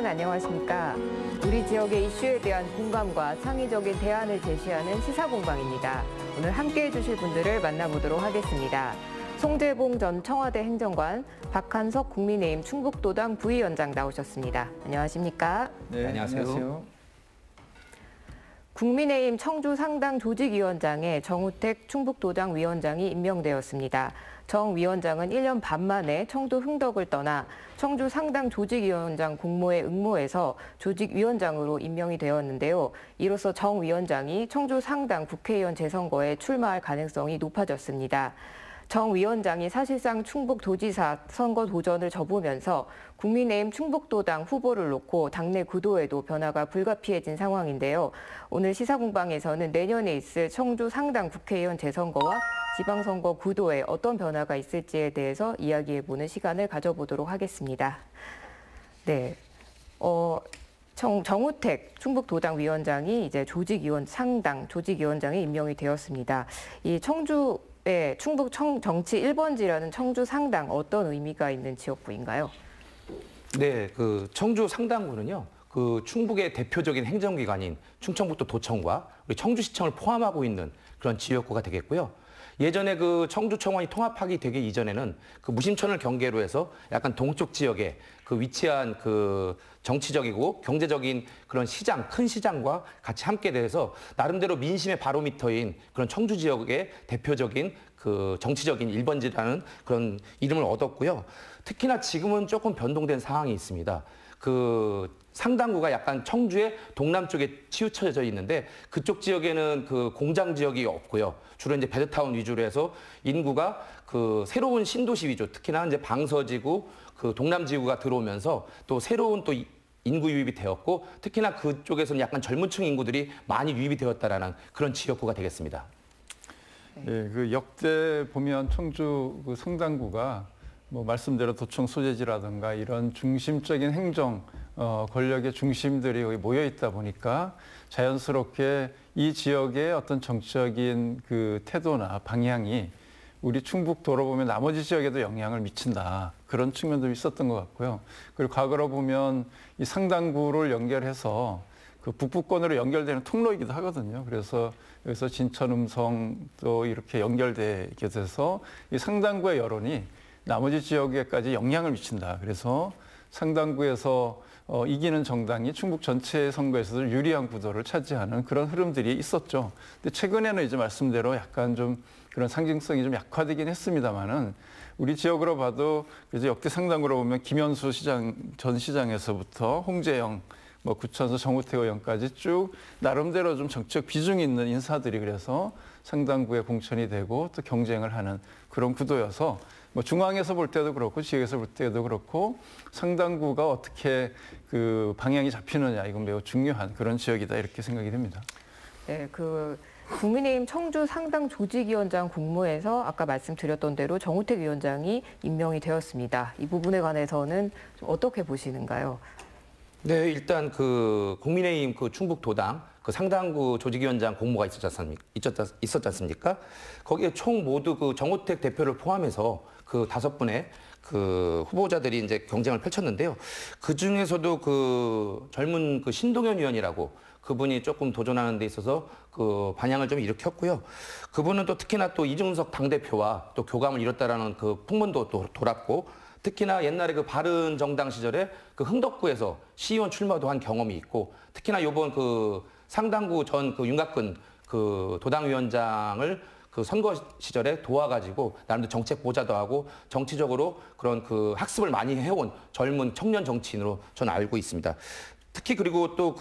안녕하십니까. 우리 지역의 이슈에 대한 공감과 창의적인 대안을 제시하는 시사공방입니다. 오늘 함께해 주실 분들을 만나보도록 하겠습니다. 송재봉 전 청와대 행정관, 박한석 국민의힘 충북도당 부위원장 나오셨습니다. 안녕하십니까? 네, 안녕하세요. 국민의힘 청주 상당 조직위원장에 정우택 충북도당 위원장이 임명되었습니다. 정 위원장은 1년 반 만에 청도 흥덕을 떠나 청주 상당 조직위원장 공모에 응모해서 조직위원장으로 임명이 되었는데요. 이로써 정 위원장이 청주 상당 국회의원 재선거에 출마할 가능성이 높아졌습니다. 정 위원장이 사실상 충북도지사 선거 도전을 접으면서 국민의힘 충북도당 후보를 놓고 당내 구도에도 변화가 불가피해진 상황인데요. 오늘 시사공방에서는 내년에 있을 청주 상당 국회의원 재선거와 지방선거 구도에 어떤 변화가 있을지에 대해서 이야기해보는 시간을 가져보도록 하겠습니다. 네, 정우택 충북도당 위원장이 이제 상당 조직위원장에 임명이 되었습니다. 이 청주 충북 정치 1번지라는 청주 상당 어떤 의미가 있는 지역구인가요? 네, 그 청주 상당구는요. 그 충북의 대표적인 행정기관인 충청북도 도청과 우리 청주시청을 포함하고 있는 그런 지역구가 되겠고요. 예전에 그 청주청원이 통합하기 되기 이전에는 그 무심천을 경계로 해서 약간 동쪽 지역에 그 위치한 그 정치적이고 경제적인 그런 시장, 큰 시장과 같이 함께 돼서 나름대로 민심의 바로미터인 그런 청주 지역의 대표적인 그 정치적인 1번지라는 그런 이름을 얻었고요. 특히나 지금은 조금 변동된 상황이 있습니다. 그 상당구가 약간 청주의 동남쪽에 치우쳐져 있는데 그쪽 지역에는 그 공장 지역이 없고요. 주로 이제 베드타운 위주로 해서 인구가 그 새로운 신도시 위주, 특히나 이제 방서지구, 그 동남지구가 들어오면서 또 새로운 또 인구 유입이 되었고 특히나 그쪽에서는 약간 젊은 층 인구들이 많이 유입이 되었다라는 그런 지역구가 되겠습니다. 예, 그 역대 보면 청주 그 상당구가 뭐 말씀대로 도청 소재지라든가 이런 중심적인 행정 권력의 중심들이 여기 모여 있다 보니까 자연스럽게 이 지역의 어떤 정치적인 그 태도나 방향이 우리 충북 돌아보면 나머지 지역에도 영향을 미친다. 그런 측면도 있었던 것 같고요. 그리고 과거로 보면 이 상당구를 연결해서 그 북부권으로 연결되는 통로이기도 하거든요. 그래서 여기서 진천, 음성도 이렇게 연결되게 돼서 이 상당구의 여론이 나머지 지역에까지 영향을 미친다. 그래서 상당구에서 이기는 정당이 충북 전체 선거에서도 유리한 구도를 차지하는 그런 흐름들이 있었죠. 근데 최근에는 이제 말씀대로 약간 좀 그런 상징성이 좀 약화되긴 했습니다만은 우리 지역으로 봐도 이제 역대 상당구로 보면 김현수 전 시장에서부터 홍재영, 뭐 구천서 정우택 의원까지 쭉 나름대로 좀 정치적 비중이 있는 인사들이 그래서 상당구에 공천이 되고 또 경쟁을 하는 그런 구도여서 뭐 중앙에서 볼 때도 그렇고 지역에서 볼 때도 그렇고 상당구가 어떻게 그 방향이 잡히느냐 이건 매우 중요한 그런 지역이다 이렇게 생각이 됩니다. 네, 국민의힘 청주 상당 조직위원장 공모에서 아까 말씀드렸던 대로 정우택 위원장이 임명이 되었습니다. 이 부분에 관해서는 좀 어떻게 보시는가요? 네, 일단 그 국민의힘 그 충북도당 그 상당구 조직위원장 공모가 있었지 않습니까? 거기에 총 모두 그 정우택 대표를 포함해서 그 5분의 그 후보자들이 이제 경쟁을 펼쳤는데요. 그 중에서도 그 젊은 그 신동현 의원이라고 그분이 조금 도전하는 데 있어서 그 반향을 좀 일으켰고요. 그분은 또 특히나 또 이준석 당대표와 또 교감을 이뤘다라는 그 풍문도 또 돌았고 특히나 옛날에 그 바른정당 시절에 그 흥덕구에서 시의원 출마도 한 경험이 있고 특히나 요번 그 상당구 전 그 윤곽근 그 도당위원장을 그 선거 시절에 도와가지고 나름대로 정책 보좌도 하고 정치적으로 그런 그 학습을 많이 해온 젊은 청년 정치인으로 저는 알고 있습니다. 특히 그리고 또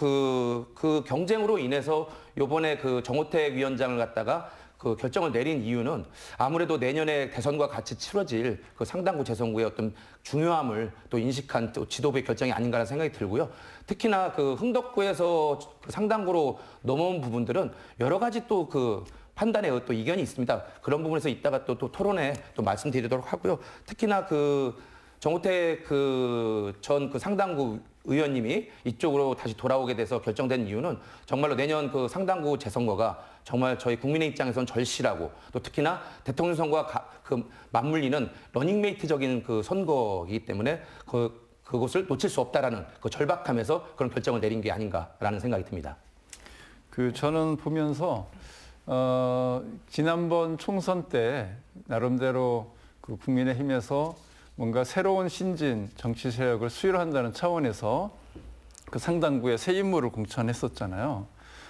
그 경쟁으로 인해서 요번에 그 정우택 위원장을 갖다가 그 결정을 내린 이유는 아무래도 내년에 대선과 같이 치러질 그 상당구 재선구의 어떤 중요함을 또 인식한 또 지도부의 결정이 아닌가라는 생각이 들고요. 특히나 그 흥덕구에서 그 상당구로 넘어온 부분들은 여러 가지 또 그 판단에 또 이견이 있습니다. 그런 부분에서 이따가 또 토론에 또 말씀드리도록 하고요. 특히나 그 정우택 그 전 그 상당구 의원님이 이쪽으로 다시 돌아오게 돼서 결정된 이유는 정말로 내년 그 상당구 재선거가 정말 저희 국민의 입장에서는 절실하고 또 특히나 대통령 선거와 그 맞물리는 러닝메이트적인 그 선거이기 때문에 그 그것을 놓칠 수 없다라는 그 절박함에서 그런 결정을 내린 게 아닌가라는 생각이 듭니다. 저는 보면서 지난번 총선 때 나름대로 그 국민의힘에서 뭔가 새로운 신진 정치 세력을 수혈한다는 차원에서 그 상당부의 새 인물을 공천했었잖아요.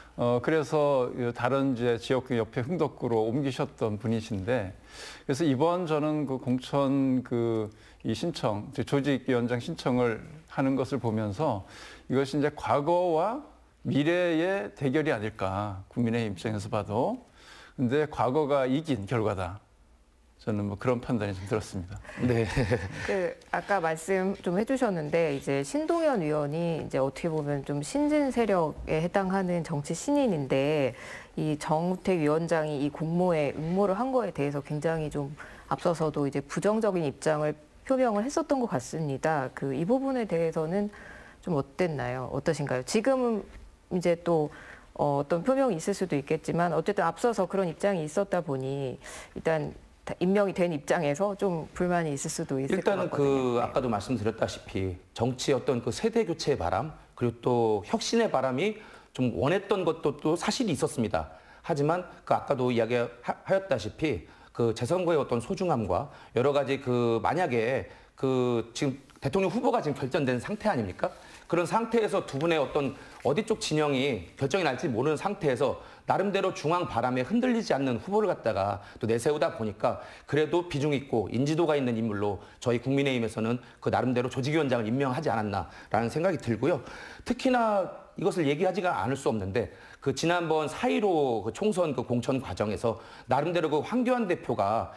그래서 다른 이제 지역구 옆에 흥덕구로 옮기셨던 분이신데, 그래서 이번 저는 그 공천 이 신청, 조직위원장 신청을 하는 것을 보면서 이것이 이제 과거와 미래의 대결이 아닐까, 국민의 입장에서 봐도. 근데 과거가 이긴 결과다. 저는 뭐 그런 판단이 좀 들었습니다. 네. 아까 말씀 좀 해주셨는데 이제 신동연 의원이 이제 어떻게 보면 좀 신진 세력에 해당하는 정치 신인인데 이 정우택 위원장이 이 공모에 응모를 한 거에 대해서 굉장히 좀 앞서서도 이제 부정적인 입장을 표명을 했었던 것 같습니다. 이 부분에 대해서는 좀 어땠나요? 어떠신가요? 지금은 이제 또 어떤 표명이 있을 수도 있겠지만 어쨌든 앞서서 그런 입장이 있었다 보니 일단 임명이 된 입장에서 좀 불만이 있을 수도 있을 것 일단은 같거든요. 아까도 말씀드렸다시피 정치 어떤 그 세대 교체의 바람 그리고 또 혁신의 바람이 좀 원했던 것도 또 사실이 있었습니다. 하지만 아까도 이야기하였다시피 그 재선거의 어떤 소중함과 여러 가지 만약에 지금 대통령 후보가 지금 결정된 상태 아닙니까? 그런 상태에서 두 분의 어떤 어디 쪽 진영이 결정이 날지 모르는 상태에서 나름대로 중앙 바람에 흔들리지 않는 후보를 갖다가 또 내세우다 보니까 그래도 비중 있고 인지도가 있는 인물로 저희 국민의힘에서는 그 나름대로 조직위원장을 임명하지 않았나라는 생각이 들고요. 특히나 이것을 얘기하지가 않을 수 없는데 지난번 4.15 총선 공천 과정에서 나름대로 황교안 대표가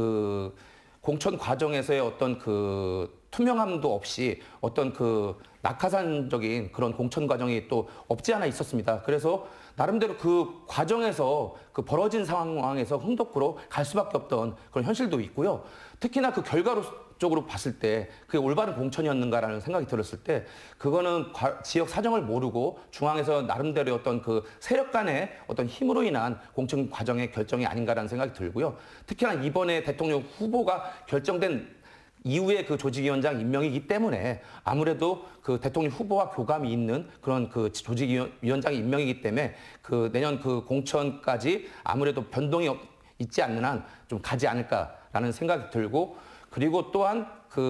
공천 과정에서의 어떤 투명함도 없이 어떤 낙하산적인 그런 공천 과정이 또 없지 않아 있었습니다. 그래서 나름대로 그 과정에서 벌어진 상황에서 흥덕구로 갈 수밖에 없던 그런 현실도 있고요. 특히나 결과적으로 봤을 때 그게 올바른 공천이었는가라는 생각이 들었을 때 그거는 지역 사정을 모르고 중앙에서 나름대로 어떤 세력 간의 어떤 힘으로 인한 공천 과정의 결정이 아닌가라는 생각이 들고요. 특히나 이번에 대통령 후보가 결정된 이후에 조직위원장 임명이기 때문에 아무래도 대통령 후보와 교감이 있는 그런 조직위원장 임명이기 때문에 내년 공천까지 아무래도 변동이 있지 않는 한 좀 가지 않을까라는 생각이 들고 그리고 또한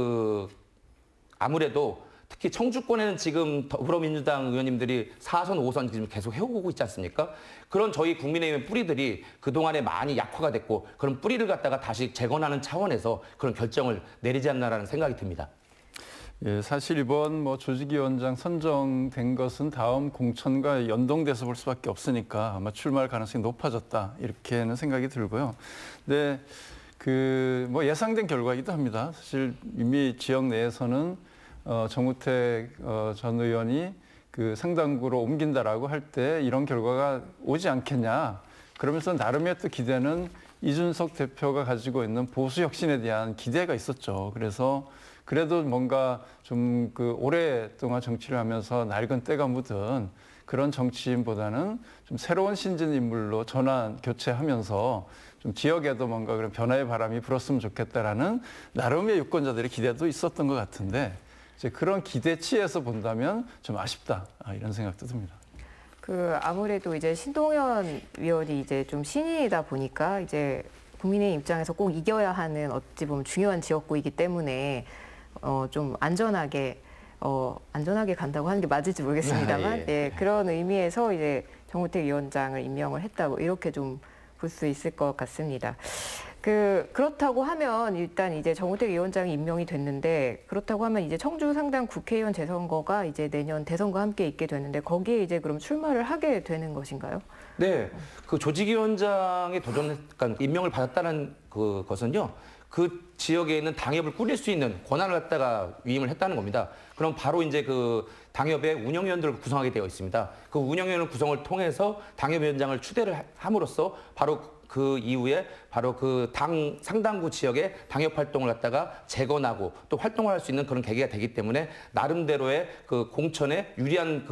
아무래도 특히 청주권에는 지금 더불어민주당 의원님들이 4선, 5선 지금 계속 해오고 있지 않습니까? 그런 저희 국민의힘의 뿌리들이 그동안에 많이 약화가 됐고 그런 뿌리를 갖다가 다시 재건하는 차원에서 그런 결정을 내리지 않나라는 생각이 듭니다. 예, 사실 이번 조직위원장 선정된 것은 다음 공천과 연동돼서 볼 수밖에 없으니까 아마 출마할 가능성이 높아졌다 이렇게는 생각이 들고요. 근데 예상된 결과이기도 합니다. 사실 이미 지역 내에서는 정우택 전 의원이 상당구로 옮긴다라고 할 때 이런 결과가 오지 않겠냐. 그러면서 나름의 또 기대는 이준석 대표가 가지고 있는 보수 혁신에 대한 기대가 있었죠. 그래서 그래도 뭔가 좀 오랫동안 정치를 하면서 낡은 때가 묻은 그런 정치인보다는 좀 새로운 신진 인물로 전환 교체하면서 좀 지역에도 뭔가 그런 변화의 바람이 불었으면 좋겠다라는 나름의 유권자들의 기대도 있었던 것 같은데 이제 그런 기대치에서 본다면 좀 아쉽다 이런 생각도 듭니다. 아무래도 이제 신동연 위원이 이제 좀 신인이다 보니까 이제 국민의 입장에서 꼭 이겨야 하는 어찌 보면 중요한 지역구이기 때문에 좀 안전하게 간다고 하는 게 맞을지 모르겠습니다만, 그런 의미에서 이제 정우택 위원장을 임명을 했다고 이렇게 좀 볼 수 있을 것 같습니다. 그렇다고 하면 일단 이제 정우택 위원장이 임명이 됐는데 그렇다고 하면 이제 청주 상당 국회의원 재선거가 이제 내년 대선과 함께 있게 되는데 거기에 이제 그럼 출마를 하게 되는 것인가요? 네, 조직위원장에 임명을 받았다는 것은요. 그 지역에 있는 당협을 꾸릴 수 있는 권한을 갖다가 위임을 했다는 겁니다. 그럼 바로 이제 당협의 운영위원들을 구성하게 되어 있습니다. 그 운영위원 구성을 통해서 당협위원장을 추대를 함으로써 바로 그 이후에 바로 당 상당구 지역의 당협 활동을 갖다가 재건하고 또 활동을 할 수 있는 그런 계기가 되기 때문에 나름대로의 공천에 유리한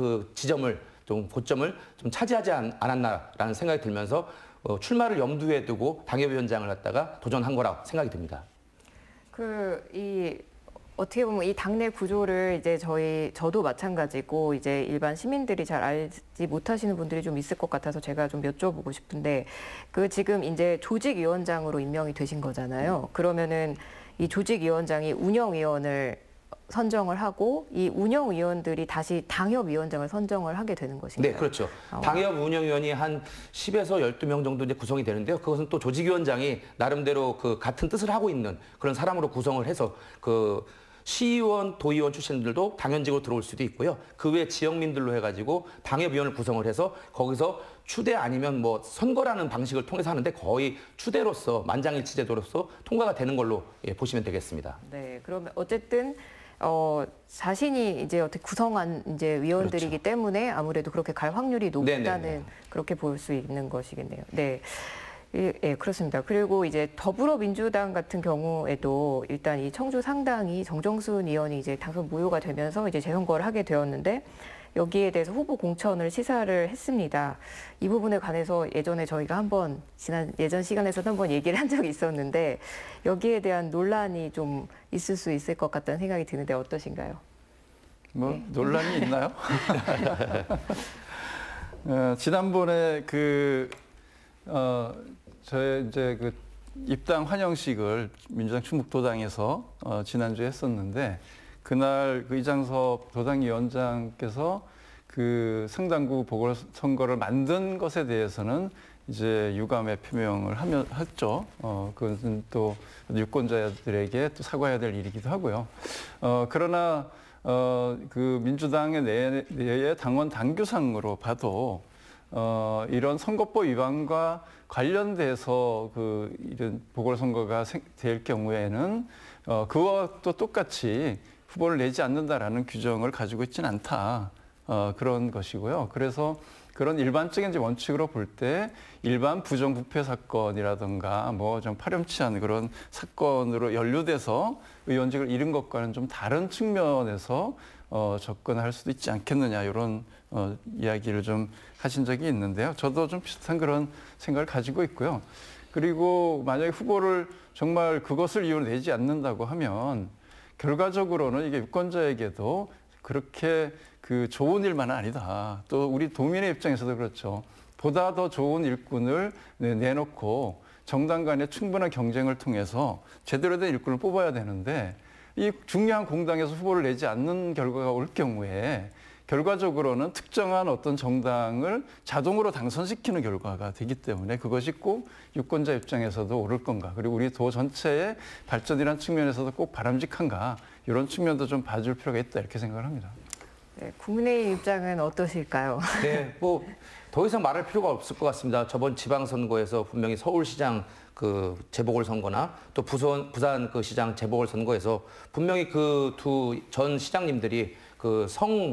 고점을 좀 차지하지 않았나라는 생각이 들면서 출마를 염두에 두고 당협위원장을 갖다가 도전한 거라고 생각이 듭니다. 어떻게 보면 이 당내 구조를 이제 저도 마찬가지고 이제 일반 시민들이 잘 알지 못하시는 분들이 좀 있을 것 같아서 제가 좀 여쭤보고 싶은데 그 지금 이제 조직위원장으로 임명이 되신 거잖아요. 그러면은 이 조직위원장이 운영위원을 선정을 하고 이 운영위원들이 다시 당협위원장을 선정을 하게 되는 것인가요? 네, 그렇죠. 당협 운영위원이 한 10에서 12명 정도 이제 구성이 되는데요. 그것은 또 조직위원장이 나름대로 그 같은 뜻을 하고 있는 그런 사람으로 구성을 해서 그 시의원, 도의원 출신들도 당연직으로 들어올 수도 있고요. 그 외 지역민들로 해가지고 당협위원을 구성을 해서 거기서 추대 아니면 뭐 선거라는 방식을 통해서 하는데 거의 추대로서 만장일치 제도로서 통과가 되는 걸로 보시면 되겠습니다. 네, 그러면 어쨌든 자신이 이제 어떻게 구성한 이제 위원들이기 그렇죠. 때문에 아무래도 그렇게 갈 확률이 높다는 네네네. 그렇게 볼 수 있는 것이겠네요. 네. 예, 그렇습니다. 그리고 이제 더불어민주당 같은 경우에도 일단 이 청주 상당이 정정순 의원이 이제 당선 무효가 되면서 이제 재선거를 하게 되었는데 여기에 대해서 후보 공천을 시사를 했습니다. 이 부분에 관해서 예전에 저희가 한번 예전 시간에서도 한번 얘기를 한 적이 있었는데 여기에 대한 논란이 좀 있을 수 있을 것 같다는 생각이 드는데 어떠신가요? 뭐 네. 논란이 있나요? 지난번에 저의 이제 그 입당 환영식을 민주당 충북도당에서 지난주에 했었는데 그날 그 이장섭 도당위원장께서 그 상당구 보궐선거를 만든 것에 대해서는 이제 유감의 표명을 했죠. 그것은 또 유권자들에게 또 사과해야 될 일이기도 하고요. 그러나 그 민주당의 내의 당원 당규상으로 봐도 이런 선거법 위반과 관련돼서 이런 보궐선거가 될 경우에는 그와 또 똑같이 후보를 내지 않는다라는 규정을 가지고 있지는 않다. 그런 것이고요. 그래서 그런 일반적인 이제 원칙으로 볼 때 일반 부정부패 사건이라든가 뭐 좀 파렴치한 그런 사건으로 연루돼서 의원직을 잃은 것과는 좀 다른 측면에서 접근할 수도 있지 않겠느냐 이런 이야기를 좀 하신 적이 있는데요. 저도 좀 비슷한 그런 생각을 가지고 있고요. 그리고 만약에 후보를 정말 그것을 이유로 내지 않는다고 하면 결과적으로는 이게 유권자에게도 그렇게 그 좋은 일만은 아니다. 또 우리 도민의 입장에서도 그렇죠. 보다 더 좋은 일꾼을 내놓고 정당 간의 충분한 경쟁을 통해서 제대로 된 일꾼을 뽑아야 되는데 이 중요한 공당에서 후보를 내지 않는 결과가 올 경우에 결과적으로는 특정한 어떤 정당을 자동으로 당선시키는 결과가 되기 때문에 그것이 꼭 유권자 입장에서도 옳을 건가. 그리고 우리 도 전체의 발전이라는 측면에서도 꼭 바람직한가. 이런 측면도 좀 봐줄 필요가 있다 이렇게 생각을 합니다. 네, 국민의힘 입장은 어떠실까요? 네, 뭐 더 이상 말할 필요가 없을 것 같습니다. 저번 지방선거에서 분명히 서울시장 그 재보궐선거나 또 부산 그 시장 재보궐선거에서 분명히 그 두 전 시장님들이 그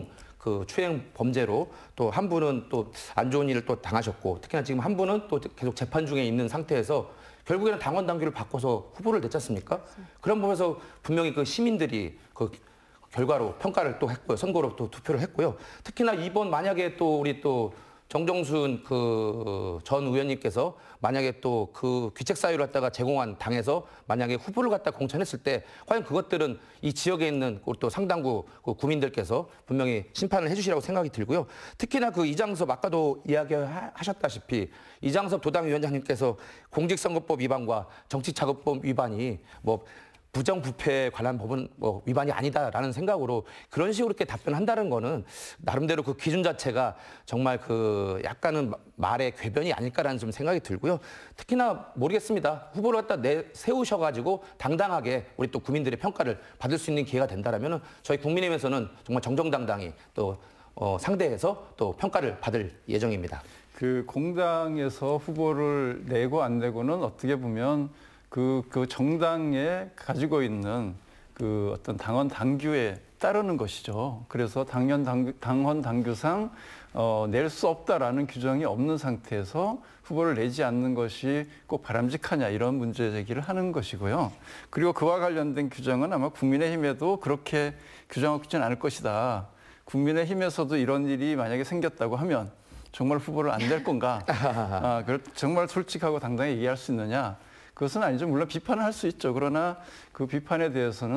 추행 범죄로 또 한 분은 또 안 좋은 일을 또 당하셨고 특히나 지금 한 분은 또 계속 재판 중에 있는 상태에서 결국에는 당원 당규를 바꿔서 후보를 냈지 않습니까? 그런 부분에서 분명히 그 시민들이 그 결과로 평가를 또 했고요. 선거로 또 투표를 했고요. 특히나 이번 만약에 또 우리 또 정정순 그 전 의원님께서 만약에 또 그 귀책 사유를 갖다가 제공한 당에서 만약에 후보를 갖다 공천했을 때 과연 그것들은 이 지역에 있는 또 상당구 그 구민들께서 분명히 심판을 해주시라고 생각이 들고요. 특히나 그 이장섭 아까도 이야기하셨다시피 이장섭 도당위원장님께서 공직선거법 위반과 정치자금법 위반이 뭐 부정부패에 관한 법은 뭐 위반이 아니다라는 생각으로 그런 식으로 이렇게 답변한다는 거는 나름대로 그 기준 자체가 정말 그 약간은 말의 궤변이 아닐까라는 좀 생각이 들고요. 특히나 모르겠습니다. 후보를 갖다 세우셔가지고 당당하게 우리 또 국민들의 평가를 받을 수 있는 기회가 된다라면은 저희 국민의힘에서는 정말 정정당당히 또 상대해서 또 평가를 받을 예정입니다. 그 공당에서 후보를 내고 안 내고는 어떻게 보면 그 정당에 가지고 있는 그 어떤 당원 당규에 따르는 것이죠. 그래서 당원 당규상 낼 수 없다라는 규정이 없는 상태에서 후보를 내지 않는 것이 꼭 바람직하냐 이런 문제 제기를 하는 것이고요. 그리고 그와 관련된 규정은 아마 국민의힘에도 그렇게 규정하고 있지는 않을 것이다. 국민의힘에서도 이런 일이 만약에 생겼다고 하면 정말 후보를 안 낼 건가? 정말 솔직하고 당당히 얘기할 수 있느냐? 그것은 아니죠. 물론 비판을 할 수 있죠. 그러나 그 비판에 대해서는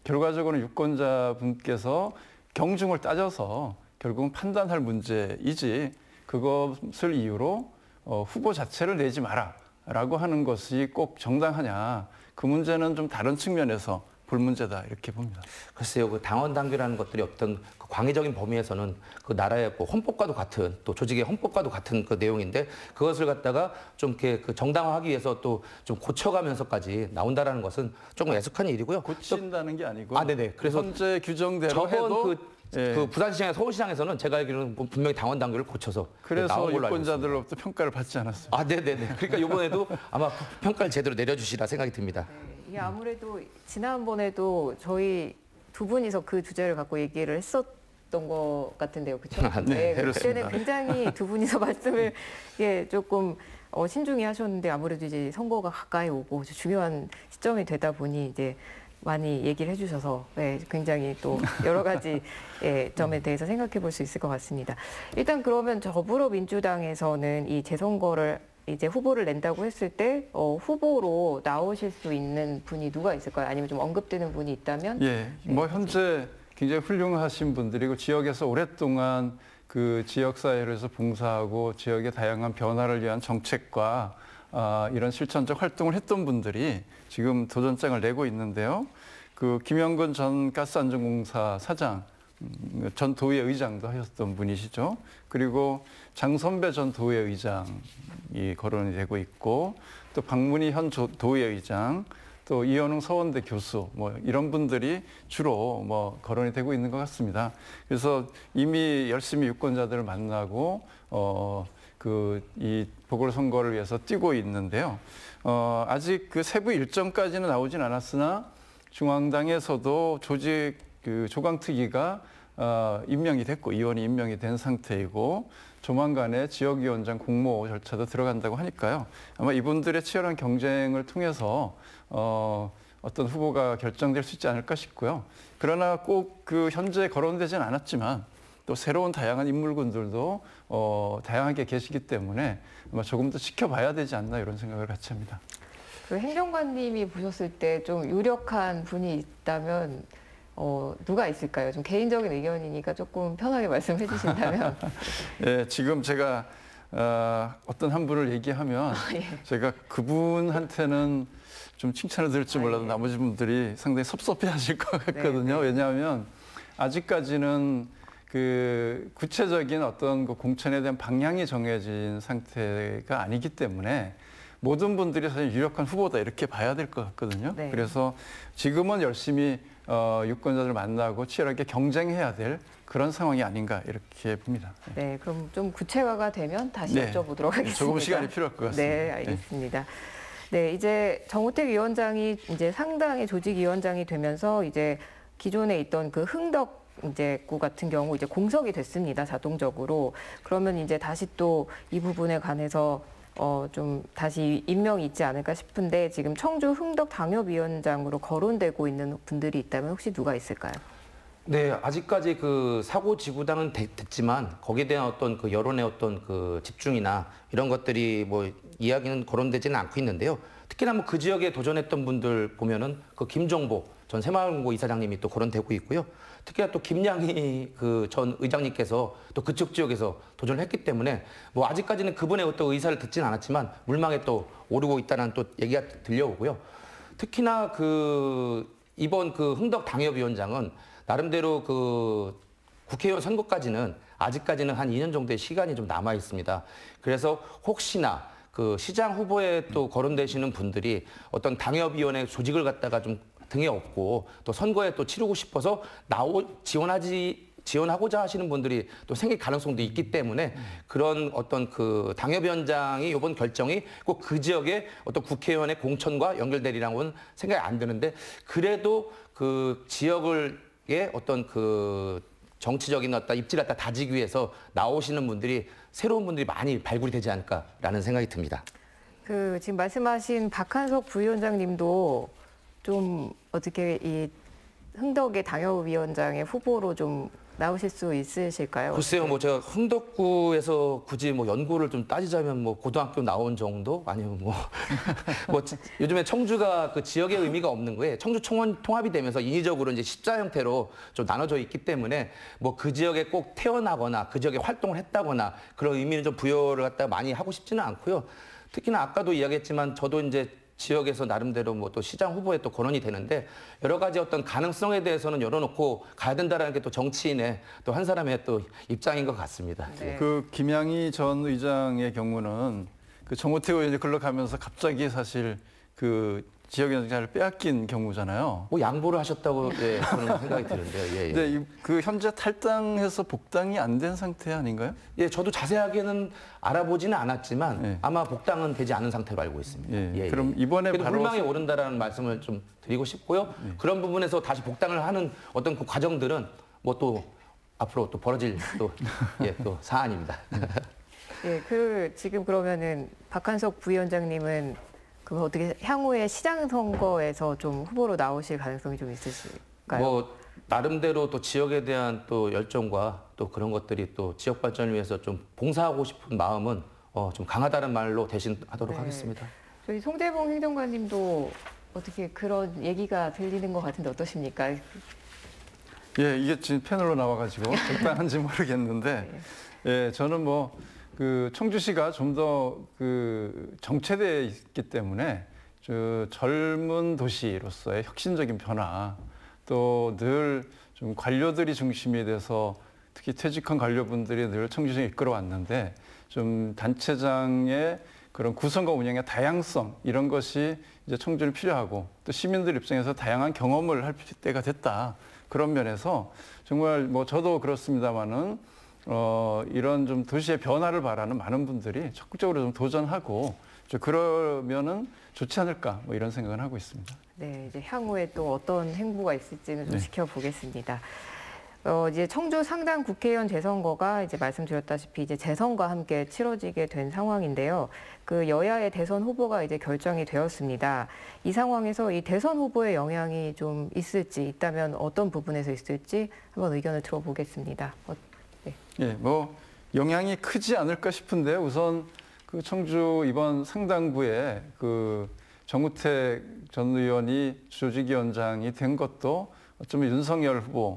결과적으로는 유권자분께서 경중을 따져서 결국은 판단할 문제이지 그것을 이유로 후보 자체를 내지 마라라고 하는 것이 꼭 정당하냐. 그 문제는 좀 다른 측면에서 볼 문제다 이렇게 봅니다. 글쎄요, 그 당원 당규라는 것들이 어떤 그 광의적인 범위에서는 그 나라의 그 헌법과도 같은 또 조직의 헌법과도 같은 그 내용인데 그것을 갖다가 좀 이렇게 그 정당화하기 위해서 또 좀 고쳐가면서까지 나온다라는 것은 조금 애석한 일이고요. 고친다는 게 아니고 네네. 그래서 현재 규정대로 저번 해도 그 부산시장에 서울시장에서는 제가 알기로는 분명히 당원 당규를 고쳐서 그래서 나온 걸로 알고 있습니다. 유권자들로부터 평가를 받지 않았어요. 네네네. 그러니까 이번에도 아마 평가를 제대로 내려주시라 생각이 듭니다. 네, 이게 아무래도 지난번에도 저희 두 분이서 그 주제를 갖고 얘기를 했었던 것 같은데요, 그렇죠? 네, 그때는 그렇습니다. 굉장히 두 분이서 말씀을 조금 신중히 하셨는데 아무래도 이제 선거가 가까이 오고 중요한 시점이 되다 보니 이제 많이 얘기를 해주셔서 굉장히 또 여러 가지 점에 대해서 생각해 볼 수 있을 것 같습니다. 일단 그러면 더불어민주당에서는 이 재선거를 이제 후보를 낸다고 했을 때 후보로 나오실 수 있는 분이 누가 있을까요? 아니면 좀 언급되는 분이 있다면? 예, 뭐 현재 굉장히 훌륭하신 분들이고 지역에서 오랫동안 그 지역 사회에서 봉사하고 지역의 다양한 변화를 위한 정책과 이런 실천적 활동을 했던 분들이 지금 도전장을 내고 있는데요. 그 김영근 전 가스안전공사 사장, 전 도의회 의장도 하셨던 분이시죠. 그리고 장선배 전 도의회 의장이 거론이 되고 있고 또 박문희 현 도의회 의장, 또 이현웅 서원대 교수 뭐 이런 분들이 주로 뭐 거론이 되고 있는 것 같습니다. 그래서 이미 열심히 유권자들을 만나고 이 보궐선거를 위해서 뛰고 있는데요. 아직 그 세부 일정까지는 나오진 않았으나 중앙당에서도 조직 그 조강특위가 임명이 됐고 의원이 임명이 된 상태이고 조만간에 지역위원장 공모 절차도 들어간다고 하니까요. 아마 이분들의 치열한 경쟁을 통해서 어떤 후보가 결정될 수 있지 않을까 싶고요. 그러나 꼭 그 현재 거론되진 않았지만 또 새로운 다양한 인물군들도 다양하게 계시기 때문에 아마 조금 더 지켜봐야 되지 않나 이런 생각을 같이 합니다. 그 행정관님이 보셨을 때 좀 유력한 분이 있다면 누가 있을까요? 좀 개인적인 의견이니까 조금 편하게 말씀해 주신다면. 예, 지금 제가 어떤 한 분을 얘기하면 제가 그분한테는 좀 칭찬을 들을지 몰라도 나머지 분들이 상당히 섭섭해하실 것 같거든요. 왜냐하면 아직까지는 그 구체적인 어떤 그 공천에 대한 방향이 정해진 상태가 아니기 때문에 모든 분들이 사실 유력한 후보다 이렇게 봐야 될 것 같거든요. 네. 그래서 지금은 열심히 유권자들 만나고 치열하게 경쟁해야 될 그런 상황이 아닌가 이렇게 봅니다. 네, 그럼 좀 구체화가 되면 다시 여쭤보도록 하겠습니다. 조금 시간이 필요할 것 같습니다. 네, 알겠습니다. 네, 이제 정우택 위원장이 이제 상당의 조직위원장이 되면서 이제 기존에 있던 그 흥덕 이제 구 같은 경우 이제 공석이 됐습니다. 자동적으로. 그러면 이제 다시 또 이 부분에 관해서 좀 다시 임명이 있지 않을까 싶은데 지금 청주 흥덕 당협위원장으로 거론되고 있는 분들이 있다면 혹시 누가 있을까요? 네, 아직까지 그 사고 지구당은 됐지만 거기에 대한 어떤 그 여론의 어떤 그 집중이나 이런 것들이 뭐 이야기는 거론되지는 않고 있는데요. 특히나 뭐 그 지역에 도전했던 분들 보면은 그 김정보 전 새마을금고 이사장님이 또 거론되고 있고요. 특히나 또 김양희 그 전 의장님께서 또 그쪽 지역에서 도전을 했기 때문에 뭐 아직까지는 그분의 어떤 의사를 듣지는 않았지만 물망에 또 오르고 있다는 또 얘기가 들려오고요. 특히나 그 이번 그 흥덕 당협위원장은 나름대로 그 국회의원 선거까지는 아직까지는 한 2년 정도의 시간이 좀 남아 있습니다. 그래서 혹시나 그 시장 후보에 또 거론되시는 분들이 어떤 당협위원회 조직을 갖다가 좀 등에 업고 또 선거에 또 치르고 싶어서 지원하고자 하시는 분들이 또 생길 가능성도 있기 때문에 그런 어떤 그 당협위원장이 이번 결정이 꼭 그 지역의 어떤 국회의원의 공천과 연결되리라고는 생각이 안 드는데 그래도 그 지역의 어떤 그 정치적인 어떤 입지를 갖다 다지기 위해서 나오시는 분들이 새로운 분들이 많이 발굴이 되지 않을까라는 생각이 듭니다. 그 지금 말씀하신 박한석 부위원장님도 좀 어떻게 흥덕의 당협위원장의 후보로 좀 나오실 수 있으실까요? 글쎄요, 뭐 제가 흥덕구에서 굳이 뭐 연고를 좀 따지자면 뭐 고등학교 나온 정도 아니면 뭐, 뭐 요즘에 청주가 그 지역의 의미가 없는 거예요. 청주 총원 통합이 되면서 인위적으로 이제 십자 형태로 좀 나눠져 있기 때문에 뭐 그 지역에 꼭 태어나거나 그 지역에 활동을 했다거나 그런 의미는 좀 부여를 갖다 많이 하고 싶지는 않고요. 특히나 아까도 이야기했지만 저도 이제 지역에서 나름대로 뭐 또 시장 후보에 또 거론이 되는데 여러 가지 어떤 가능성에 대해서는 열어놓고 가야 된다라는 게 또 정치인의 또 한 사람의 또 입장인 것 같습니다. 네. 그 김양희 전 의장의 경우는 그 정호택 의원이 글러가면서 갑자기 사실 그 지역위원장을 빼앗긴 경우잖아요. 뭐 양보를 하셨다고 예, 그런 생각이 드는데요. 예, 예. 근데 그 현재 탈당해서 복당이 안 된 상태 아닌가요? 예, 저도 자세하게는 알아보지는 않았지만 예. 아마 복당은 되지 않은 상태로 알고 있습니다. 예. 그럼 이번에 그래도 바로 불망에 오른다라는 말씀을 좀 드리고 싶고요. 그런 부분에서 다시 복당을 하는 어떤 그 과정들은 뭐 또 앞으로 또 벌어질 또, 예, 또 사안입니다. 예, 그 지금 그러면은 박한석 부위원장님은 그 어떻게 향후에 시장 선거에서 좀 후보로 나오실 가능성이 좀 있으실까요? 뭐 나름대로 또 지역에 대한 또 열정과 또 그런 것들이 또 지역 발전을 위해서 좀 봉사하고 싶은 마음은 좀 강하다는 말로 대신하도록 네. 하겠습니다. 저희 송재봉 행정관님도 어떻게 그런 얘기가 들리는 것 같은데 어떠십니까? 예, 이게 지금 패널로 나와가지고 적당한지 모르겠는데, 예, 저는 뭐 그 청주시가 좀 더 그 정체돼 있기 때문에 저 젊은 도시로서의 혁신적인 변화, 또 늘 좀 관료들이 중심이 돼서 특히 퇴직한 관료분들이 늘 청주시를 이끌어 왔는데 좀 단체장의 그런 구성과 운영의 다양성 이런 것이 이제 청주는 필요하고 또 시민들 입장에서 다양한 경험을 할 때가 됐다. 그런 면에서 정말 뭐 저도 그렇습니다만은 이런 좀 도시의 변화를 바라는 많은 분들이 적극적으로 좀 도전하고 그러면은 좋지 않을까 뭐 이런 생각을 하고 있습니다. 네, 이제 향후에 또 어떤 행보가 있을지는 좀 네. 지켜보겠습니다. 이제 청주 상당 국회의원 재선거가 이제 말씀드렸다시피 이제 재선과 함께 치러지게 된 상황인데요. 그 여야의 대선 후보가 이제 결정이 되었습니다. 이 상황에서 이 대선 후보의 영향이 좀 있을지 있다면 어떤 부분에서 있을지 한번 의견을 들어보겠습니다. 네. 예, 뭐 영향이 크지 않을까 싶은데 우선 그 청주 이번 상당구에 그 정우택 전 의원이 조직위원장이 된 것도 어쩌면 윤석열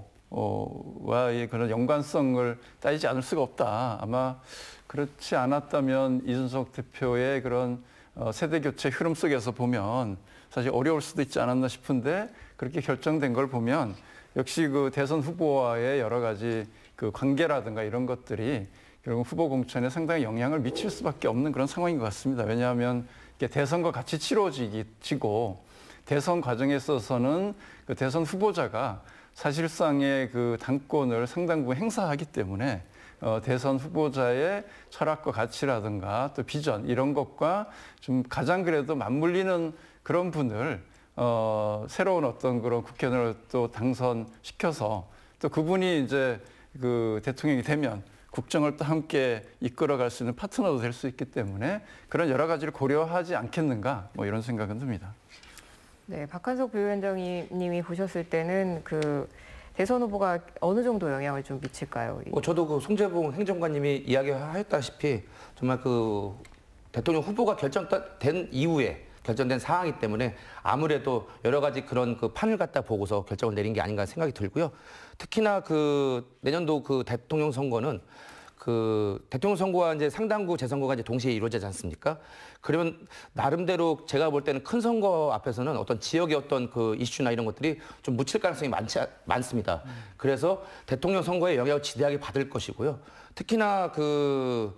후보와의 그런 연관성을 따지지 않을 수가 없다. 아마 그렇지 않았다면 이준석 대표의 그런 세대 교체 흐름 속에서 보면 사실 어려울 수도 있지 않았나 싶은데 그렇게 결정된 걸 보면 역시 그 대선 후보와의 여러 가지 그 관계라든가 이런 것들이 결국 후보 공천에 상당히 영향을 미칠 수밖에 없는 그런 상황인 것 같습니다. 왜냐하면 이게 대선과 같이 치고 대선 과정에 있어서는 그 대선 후보자가 사실상의 그 당권을 상당부 행사하기 때문에 대선 후보자의 철학과 가치라든가 또 비전 이런 것과 좀 가장 그래도 맞물리는 그런 분을 새로운 어떤 그런 국회의원을 또 당선시켜서 또 그분이 이제 그 대통령이 되면 국정을 또 함께 이끌어갈 수 있는 파트너도 될 수 있기 때문에 그런 여러 가지를 고려하지 않겠는가 뭐 이런 생각은 듭니다. 네, 박한석 부위원장님이 보셨을 때는 그 대선 후보가 어느 정도 영향을 좀 미칠까요? 저도 그 송재봉 행정관님이 이야기하였다시피 정말 그 대통령 후보가 결정된 이후에 결정된 상황이기 때문에 아무래도 여러 가지 그런 그 판을 갖다 보고서 결정을 내린 게 아닌가 생각이 들고요. 특히나 그 내년도 그 대통령 선거는 그 대통령 선거와 이제 상당구 재선거가 이제 동시에 이루어지지 않습니까? 그러면 나름대로 제가 볼 때는 큰 선거 앞에서는 어떤 지역의 어떤 그 이슈나 이런 것들이 좀 묻힐 가능성이 많습니다. 그래서 대통령 선거에 영향을 지대하게 받을 것이고요. 특히나 그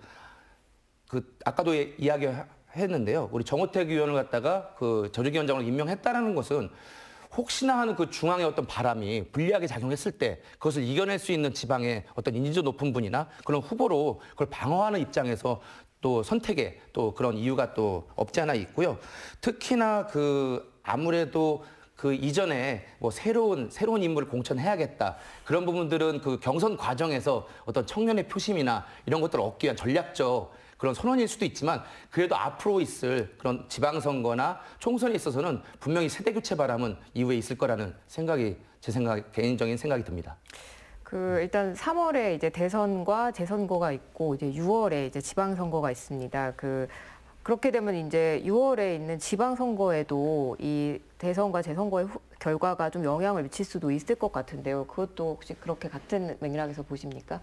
아까도 이야기했는데요. 우리 정호택 의원을 갖다가 그 조직위원장으로 임명했다라는 것은 혹시나 하는 그 중앙의 어떤 바람이 불리하게 작용했을 때 그것을 이겨낼 수 있는 지방의 어떤 인지도 높은 분이나 그런 후보로 그걸 방어하는 입장에서 또 선택에 또 그런 이유가 또 없지 않아 있고요. 특히나 그 아무래도 그 이전에 뭐 새로운 인물을 공천해야겠다. 그런 부분들은 그 경선 과정에서 어떤 청년의 표심이나 이런 것들을 얻기 위한 전략적 그런 선언일 수도 있지만 그래도 앞으로 있을 그런 지방선거나 총선에 있어서는 분명히 세대 교체 바람은 이후에 있을 거라는 생각이 개인적인 생각이 듭니다. 일단 3월에 이제 대선과 재선거가 있고 이제 6월에 이제 지방선거가 있습니다. 그렇게 되면 이제 6월에 있는 지방선거에도 이 대선과 재선거의 결과가 좀 영향을 미칠 수도 있을 것 같은데요. 그것도 혹시 그렇게 같은 맥락에서 보십니까?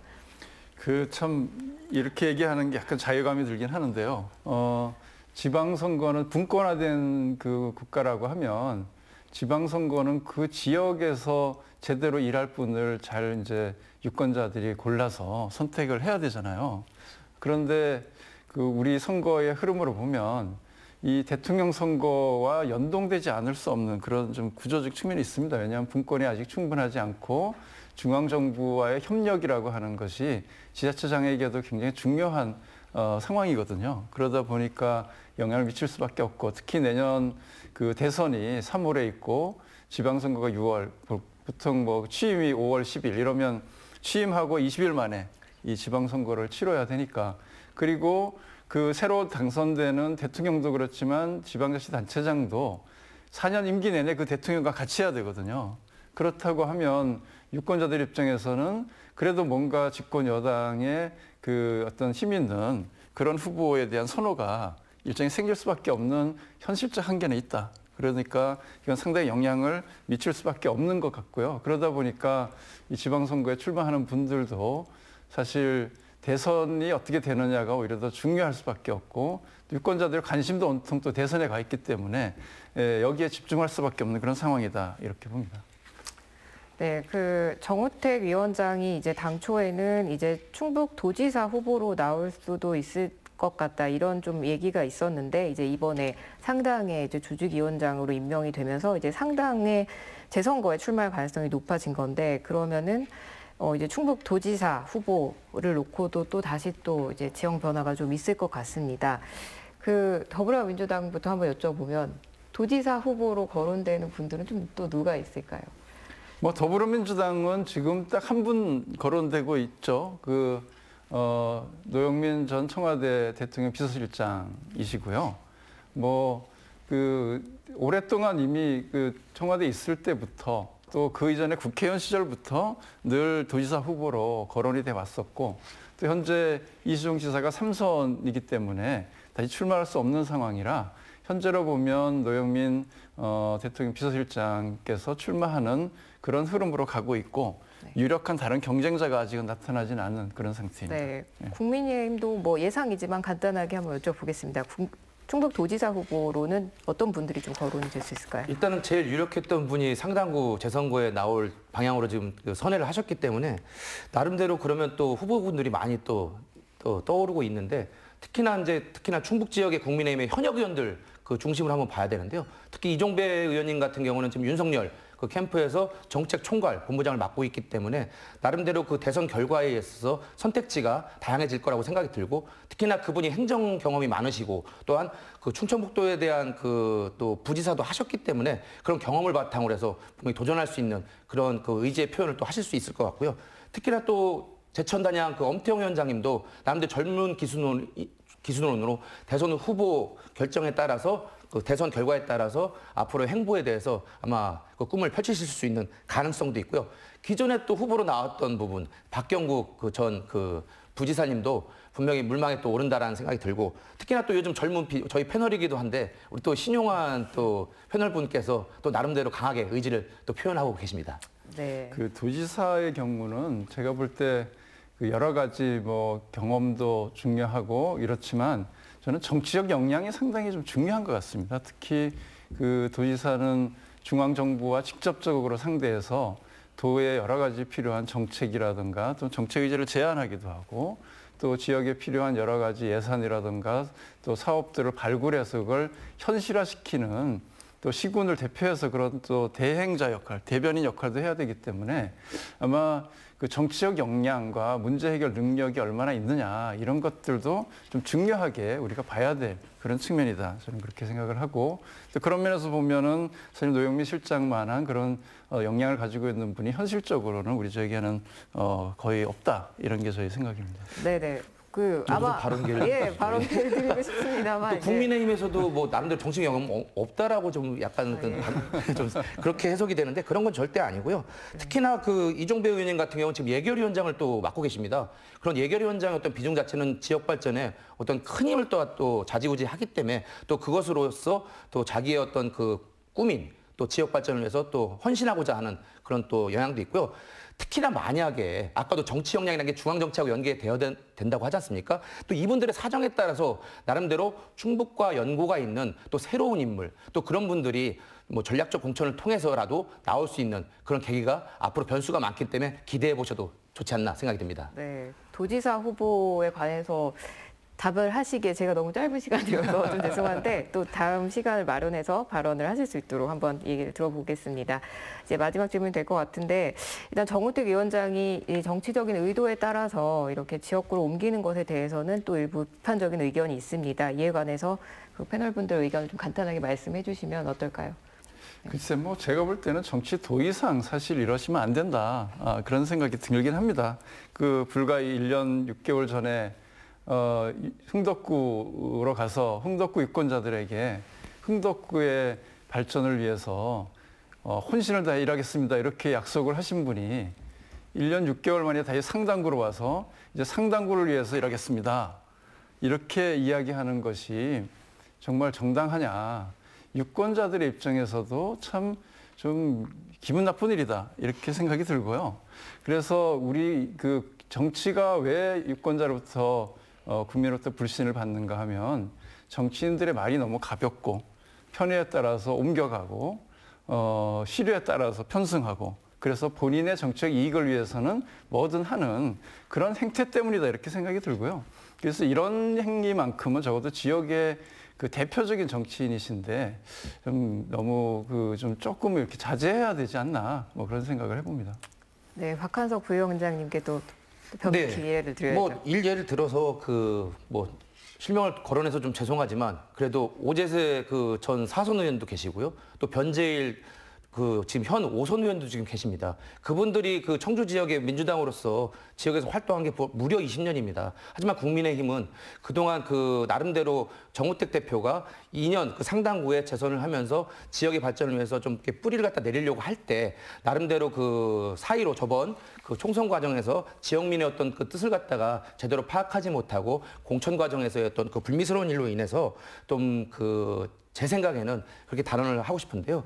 참 이렇게 얘기하는 게 약간 자괴감이 들긴 하는데요. 지방선거는 분권화된 그 국가라고 하면 지방선거는 그 지역에서 제대로 일할 분을 잘 이제 유권자들이 골라서 선택을 해야 되잖아요. 그런데 우리 선거의 흐름으로 보면 이 대통령 선거와 연동되지 않을 수 없는 그런 좀 구조적 측면이 있습니다. 왜냐하면 분권이 아직 충분하지 않고 중앙정부와의 협력이라고 하는 것이 지자체장에게도 굉장히 중요한 상황이거든요. 그러다 보니까 영향을 미칠 수밖에 없고 특히 내년 대선이 3월에 있고 지방선거가 6월, 보통 취임이 5월 10일 이러면 취임하고 20일 만에 이 지방선거를 치러야 되니까 그리고 새로 당선되는 대통령도 그렇지만 지방자치단체장도 4년 임기 내내 그 대통령과 같이 해야 되거든요. 그렇다고 하면 유권자들 입장에서는 그래도 뭔가 집권 여당의 어떤 힘 있는 그런 후보에 대한 선호가 일정히 생길 수밖에 없는 현실적 한계는 있다. 그러니까 이건 상당히 영향을 미칠 수밖에 없는 것 같고요. 그러다 보니까 이 지방선거에 출마하는 분들도 사실 대선이 어떻게 되느냐가 오히려 더 중요할 수밖에 없고 유권자들의 관심도 온통 또 대선에 가 있기 때문에 여기에 집중할 수밖에 없는 그런 상황이다 이렇게 봅니다. 네, 정우택 위원장이 이제 당초에는 이제 충북도지사 후보로 나올 수도 있을 것 같다 이런 좀 얘기가 있었는데 이제 이번에 상당의 이제 조직위원장으로 임명이 되면서 이제 상당의 재선거에 출마할 가능성이 높아진 건데 그러면은 이제 충북도지사 후보를 놓고도 또 다시 또 이제 지형 변화가 좀 있을 것 같습니다. 더불어민주당부터 한번 여쭤보면 도지사 후보로 거론되는 분들은 좀 또 누가 있을까요? 더불어민주당은 지금 딱 한 분 거론되고 있죠. 노영민 전 청와대 대통령 비서실장이시고요. 오랫동안 이미 청와대에 있을 때부터 또 그 이전에 국회의원 시절부터 늘 도지사 후보로 거론이 돼 왔었고 또 현재 이수종 지사가 3선이기 때문에 다시 출마할 수 없는 상황이라 현재로 보면 노영민 대통령 비서실장께서 출마하는 그런 흐름으로 가고 있고 유력한 다른 경쟁자가 아직은 나타나진 않은 그런 상태입니다. 네, 국민의힘도 예상이지만 간단하게 한번 여쭤보겠습니다. 충북도지사 후보로는 어떤 분들이 좀 거론이 될 수 있을까요? 일단은 제일 유력했던 분이 상당구 재선거에 나올 방향으로 지금 선회를 하셨기 때문에 나름대로 그러면 또 후보분들이 많이 또 떠오르고 있는데 특히나 충북 지역의 국민의힘의 현역 의원들 중심으로 한번 봐야 되는데요. 특히 이종배 의원님 같은 경우는 지금 윤석열 캠프에서 정책 총괄 본부장을 맡고 있기 때문에 나름대로 대선 결과에 있어서 선택지가 다양해질 거라고 생각이 들고 특히나 그분이 행정 경험이 많으시고 또한 충청북도에 대한 또 부지사도 하셨기 때문에 그런 경험을 바탕으로 해서 분명히 도전할 수 있는 그런 의지의 표현을 또 하실 수 있을 것 같고요. 특히나 또 제천단양 엄태영 위원장님도 나름대로 젊은 기순으로 대선 후보 결정에 따라서 대선 결과에 따라서 앞으로의 행보에 대해서 아마 꿈을 펼치실 수 있는 가능성도 있고요. 기존에 또 후보로 나왔던 부분 박경국 전 부지사님도 분명히 물망에 또 오른다라는 생각이 들고 특히나 또 요즘 젊은 저희 패널이기도 한데 우리 또 신용환 또 패널분께서 또 나름대로 강하게 의지를 또 표현하고 계십니다. 네. 도지사의 경우는 제가 볼 때 여러 가지 경험도 중요하고 이렇지만 저는 정치적 역량이 상당히 좀 중요한 것 같습니다. 특히 도지사는 중앙정부와 직접적으로 상대해서 도에 여러 가지 필요한 정책이라든가 또 정책 의지를 제안하기도 하고 또 지역에 필요한 여러 가지 예산이라든가 또 사업들을 발굴해서 그걸 현실화시키는 또 시군을 대표해서 그런 또 대행자 역할, 대변인 역할도 해야 되기 때문에 아마 정치적 역량과 문제 해결 능력이 얼마나 있느냐 이런 것들도 좀 중요하게 우리가 봐야 될 그런 측면이다. 저는 그렇게 생각을 하고 또 그런 면에서 보면은 사실 노영민 실장만한 그런 역량을 가지고 있는 분이 현실적으로는 우리 지역에는 거의 없다 이런 게 저희 생각입니다. 네네. 아마 발언 기회를 발언 기회를 드리고 싶습니다만 또 국민의힘에서도 뭐 나름대로 정치 경험 없다라고 좀 약간 좀 그렇게 해석이 되는데 그런 건 절대 아니고요. 특히나 그 이종배 의원님 같은 경우는 지금 예결위원장을 또 맡고 계십니다. 그런 예결위원장의 어떤 비중 자체는 지역 발전에 어떤 큰 힘을 또 좌지우지하기 때문에 또 그것으로서 또 자기의 어떤 그 꿈인 또 지역 발전을 위해서 또 헌신하고자 하는 그런 또 영향도 있고요. 특히나 만약에 아까도 정치 역량이라는 게 중앙 정치하고 연계되어야 된다고 하지 않습니까? 또 이분들의 사정에 따라서 나름대로 충북과 연고가 있는 또 새로운 인물, 또 그런 분들이 뭐 전략적 공천을 통해서라도 나올 수 있는 그런 계기가 앞으로 변수가 많기 때문에 기대해 보셔도 좋지 않나 생각이 듭니다. 네, 도지사 후보에 관해서 답을 하시기에 제가 너무 짧은 시간이어서 좀 죄송한데 또 다음 시간을 마련해서 발언을 하실 수 있도록 한번 얘기를 들어보겠습니다. 이제 마지막 질문이 될 것 같은데 일단 정우택 위원장이 이 정치적인 의도에 따라서 이렇게 지역구로 옮기는 것에 대해서는 또 일부 비판적인 의견이 있습니다. 이에 관해서 그 패널분들 의견을 좀 간단하게 말씀해 주시면 어떨까요? 글쎄 뭐 제가 볼 때는 정치 도의상 사실 이러시면 안 된다. 그런 생각이 들긴 합니다. 그 불과 1년 6개월 전에 흥덕구로 가서 흥덕구 유권자들에게 흥덕구의 발전을 위해서 혼신을 다해 일하겠습니다. 이렇게 약속을 하신 분이 1년 6개월 만에 다시 상당구로 와서 이제 상당구를 위해서 일하겠습니다. 이렇게 이야기하는 것이 정말 정당하냐. 유권자들의 입장에서도 참 좀 기분 나쁜 일이다. 이렇게 생각이 들고요. 그래서 우리 그 정치가 왜 유권자로부터 국민으로부터 불신을 받는가 하면 정치인들의 말이 너무 가볍고 편의에 따라서 옮겨가고 실효에 따라서 편승하고 그래서 본인의 정책 이익을 위해서는 뭐든 하는 그런 행태 때문이다 이렇게 생각이 들고요. 그래서 이런 행위만큼은 적어도 지역의 그 대표적인 정치인이신데 좀 너무 좀 조금 이렇게 자제해야 되지 않나 뭐 그런 생각을 해봅니다. 네, 박한석 부위원장님께 또 변호 기회를 드려야죠. 뭐 예를 들어서 뭐 실명을 거론해서 좀 죄송하지만 그래도 오재세 그 전 사선 의원도 계시고요. 또 변재일 지금 현 5선 의원도 지금 계십니다. 그분들이 그 청주 지역의 민주당으로서 지역에서 활동한 게 무려 20년입니다. 하지만 국민의힘은 그동안 그 나름대로 정우택 대표가 2년 그 상당구에 재선을 하면서 지역의 발전을 위해서 좀 이렇게 뿌리를 갖다 내리려고 할 때 나름대로 그 사이로 저번 그 총선 과정에서 지역민의 어떤 그 뜻을 갖다가 제대로 파악하지 못하고 공천 과정에서의 어떤 그 불미스러운 일로 인해서 좀 제 생각에는 그렇게 단언을 하고 싶은데요.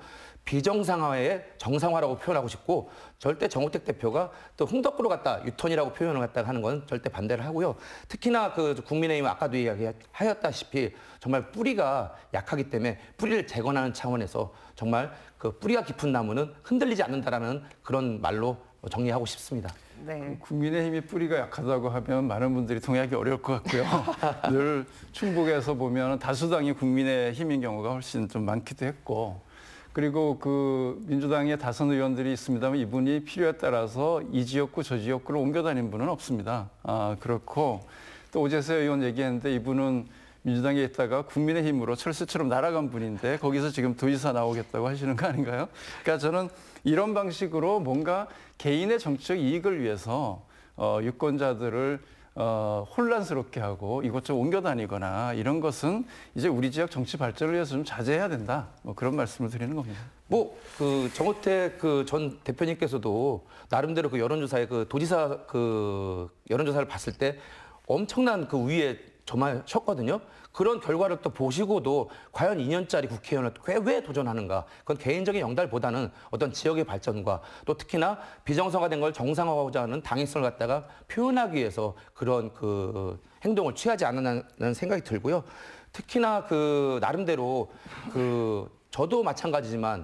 비정상화의 정상화라고 표현하고 싶고 절대 정우택 대표가 또 흥덕구로 갔다 유턴이라고 표현을 갖다가 하는 건 절대 반대를 하고요. 특히나 그 국민의힘 아까도 이야기하였다시피 정말 뿌리가 약하기 때문에 뿌리를 재건하는 차원에서 정말 그 뿌리가 깊은 나무는 흔들리지 않는다라는 그런 말로 정리하고 싶습니다. 네. 국민의힘이 뿌리가 약하다고 하면 많은 분들이 동의하기 어려울 것 같고요. 늘 충북에서 보면 다수당이 국민의힘인 경우가 훨씬 좀 많기도 했고 그리고 그 민주당의 다선 의원들이 있습니다만 이분이 필요에 따라서 이 지역구 저 지역구를 옮겨 다닌 분은 없습니다. 그렇고 또 오재세 의원 얘기했는데 이분은 민주당에 있다가 국민의힘으로 철새처럼 날아간 분인데 거기서 지금 도지사 나오겠다고 하시는 거 아닌가요? 그러니까 저는 이런 방식으로 뭔가 개인의 정치적 이익을 위해서 유권자들을 혼란스럽게 하고 이것저것 옮겨 다니거나 이런 것은 이제 우리 지역 정치 발전을 위해서 좀 자제해야 된다. 뭐 그런 말씀을 드리는 겁니다. 정우택 전 대표님께서도 나름대로 그 여론조사에 도지사 여론조사를 봤을 때 엄청난 위에 점하셨거든요. 그런 결과를 또 보시고도 과연 2년짜리 국회의원을 왜 도전하는가? 그건 개인적인 영달보다는 어떤 지역의 발전과 또 특히나 비정상화된 걸 정상화하고자 하는 당위성을 갖다가 표현하기 위해서 그런 행동을 취하지 않았나는 생각이 들고요. 특히나 나름대로 저도 마찬가지지만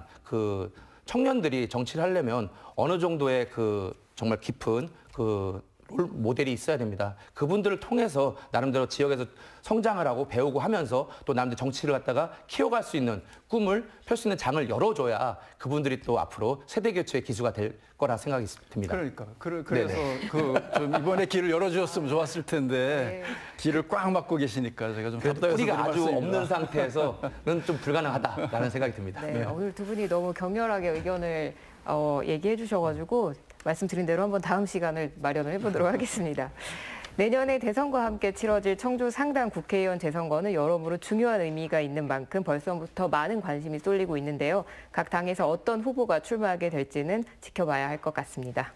청년들이 정치를 하려면 어느 정도의 정말 깊은 롤 모델이 있어야 됩니다. 그분들을 통해서 나름대로 지역에서 성장을 하고 배우고 하면서 또 나름대로 정치를 갖다가 키워갈 수 있는 꿈을 펼 수 있는 장을 열어줘야 그분들이 또 앞으로 세대 교체의 기수가 될 거라 생각이 듭니다. 그러니까 그래서 좀 이번에 길을 열어주셨으면 좋았을 텐데 네. 길을 꽉 막고 계시니까 제가 좀 답답해서 뿌리가 아주 말씀입니다. 없는 상태에서는 좀 불가능하다라는 생각이 듭니다. 네, 오늘 두 분이 너무 격렬하게 의견을 얘기해 주셔가지고 말씀드린 대로 한번 다음 시간을 마련을 해보도록 하겠습니다. 내년에 대선과 함께 치러질 청주 상당 국회의원 재선거는 여러모로 중요한 의미가 있는 만큼 벌써부터 많은 관심이 쏠리고 있는데요. 각 당에서 어떤 후보가 출마하게 될지는 지켜봐야 할 것 같습니다.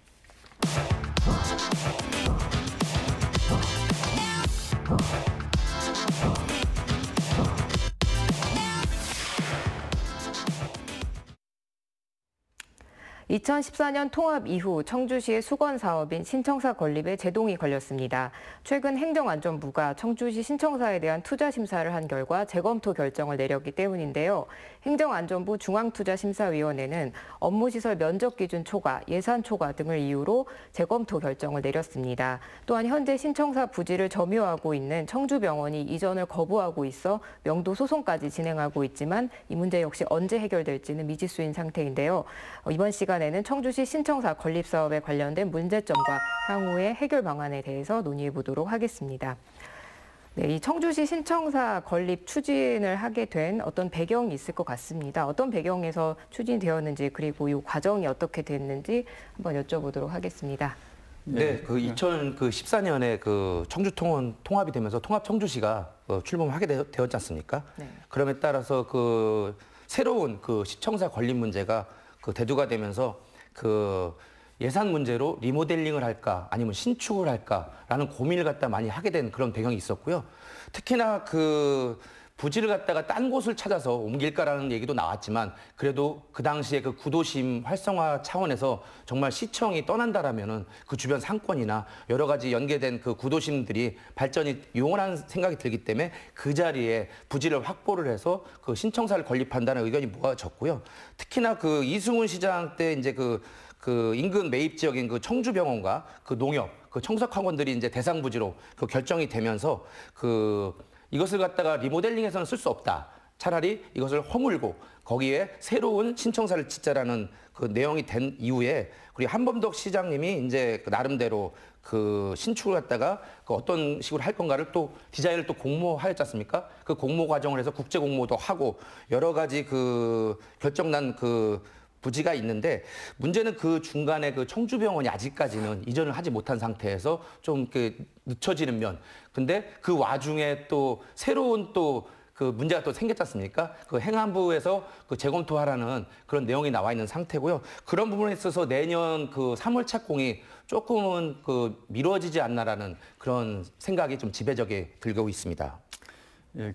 2014년 통합 이후 청주시의 수건 사업인 신청사 건립에 제동이 걸렸습니다. 최근 행정안전부가 청주시 신청사에 대한 투자 심사를 한 결과 재검토 결정을 내렸기 때문인데요. 행정안전부 중앙투자심사위원회는 업무시설 면적 기준 초과, 예산 초과 등을 이유로 재검토 결정을 내렸습니다. 또한 현재 신청사 부지를 점유하고 있는 청주병원이 이전을 거부하고 있어 명도 소송까지 진행하고 있지만 이 문제 역시 언제 해결될지는 미지수인 상태인데요. 이번 시간에는 청주시 신청사 건립 사업에 관련된 문제점과 향후의 해결 방안에 대해서 논의해 보도록 하겠습니다. 네, 이 청주시 신청사 건립 추진을 하게 된 어떤 배경이 있을 것 같습니다. 어떤 배경에서 추진되었는지 그리고 이 과정이 어떻게 됐는지 한번 여쭤보도록 하겠습니다. 네, 그 2014년에 그 청주 통합이 되면서 통합 청주시가 출범하게 되었지 않습니까? 네. 그럼에 따라서 그 새로운 그 시청사 건립 문제가 그 대두가 되면서 그 예산 문제로 리모델링을 할까 아니면 신축을 할까라는 고민을 갖다 많이 하게 된 그런 배경이 있었고요. 특히나 그 부지를 갖다가 딴 곳을 찾아서 옮길까라는 얘기도 나왔지만 그래도 그 당시에 그 구도심 활성화 차원에서 정말 시청이 떠난다라면은 그 주변 상권이나 여러 가지 연계된 그 구도심들이 발전이 용이한 생각이 들기 때문에 그 자리에 부지를 확보를 해서 그 신청사를 건립한다는 의견이 모아졌고요. 특히나 그 이승훈 시장 때 이제 그 인근 매입 지역인 그 청주병원과 그 농협, 그 청석학원들이 이제 대상 부지로 그 결정이 되면서 이것을 갖다가 리모델링해서는 쓸 수 없다. 차라리 이것을 허물고 거기에 새로운 신청사를 짓자라는 그 내용이 된 이후에 그리고 한범덕 시장님이 이제 그 나름대로 그 신축을 갖다가 그 어떤 식으로 할 건가를 또 디자인을 또 공모하였지 않습니까? 그 공모 과정을 해서 국제 공모도 하고 여러 가지 그 결정난 그 부지가 있는데 문제는 그 중간에 그 청주병원이 아직까지는 이전을 하지 못한 상태에서 좀 늦춰지는 면. 근데 그 와중에 또 새로운 또 그 문제가 또 생겼지 않습니까? 그 행안부에서 그 재검토하라는 그런 내용이 나와 있는 상태고요. 그런 부분에 있어서 내년 그 3월 착공이 조금은 그 미뤄지지 않나라는 그런 생각이 좀 지배적이 들고 있습니다. 예,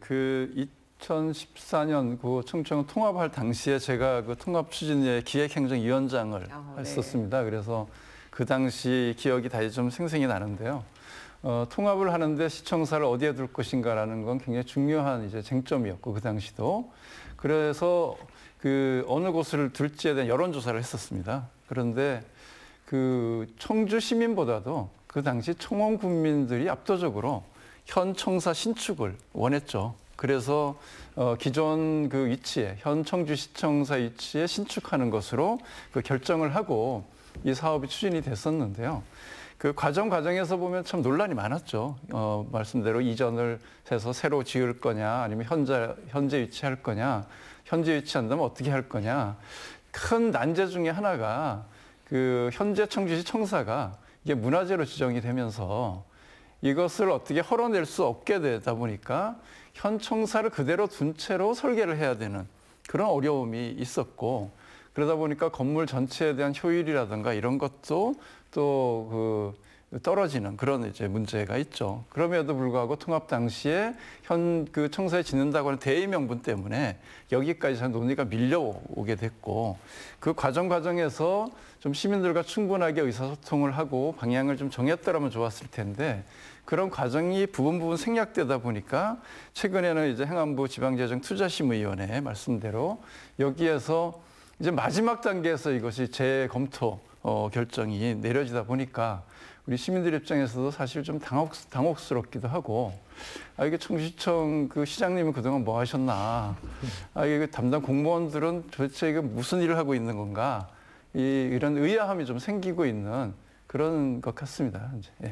2014년 그 청주병원 통합할 당시에 제가 그 통합 추진의 기획행정위원장을 했었습니다. 그래서 그 당시 기억이 다시 좀 생생히 나는데요. 통합을 하는데 시청사를 어디에 둘 것인가라는 건 굉장히 중요한 이제 쟁점이었고 그 당시도 그래서 그 어느 곳을 둘지에 대한 여론조사를 했었습니다. 그런데 그 청주 시민보다도 그 당시 청원 국민들이 압도적으로 현 청사 신축을 원했죠. 그래서 기존 그 위치에 현 청주시청사 위치에 신축하는 것으로 그 결정을 하고 이 사업이 추진이 됐었는데요. 그 과정에서 보면 참 논란이 많았죠. 말씀대로 이전을 해서 새로 지을 거냐, 아니면 현재 위치할 거냐, 현재 위치한다면 어떻게 할 거냐. 큰 난제 중에 하나가 그 현재 청주시 청사가 이게 문화재로 지정이 되면서 이것을 어떻게 헐어낼 수 없게 되다 보니까 현 청사를 그대로 둔 채로 설계를 해야 되는 그런 어려움이 있었고 그러다 보니까 건물 전체에 대한 효율이라든가 이런 것도 또 떨어지는 그런 이제 문제가 있죠. 그럼에도 불구하고 통합 당시에 현 그 청사에 짓는다고 하는 대의 명분 때문에 여기까지 논의가 밀려오게 됐고 그 과정에서 좀 시민들과 충분하게 의사소통을 하고 방향을 좀 정했더라면 좋았을 텐데 그런 과정이 부분 생략되다 보니까 최근에는 이제 행안부 지방재정투자심의위원회 말씀대로 여기에서 이제 마지막 단계에서 이것이 재검토 결정이 내려지다 보니까 우리 시민들 입장에서도 사실 좀 당혹스럽기도 하고 이게 청주시청 그 시장님은 그동안 뭐 하셨나 이게 담당 공무원들은 도대체 이게 무슨 일을 하고 있는 건가 이런 의아함이 좀 생기고 있는 그런 것 같습니다. 이제. 예.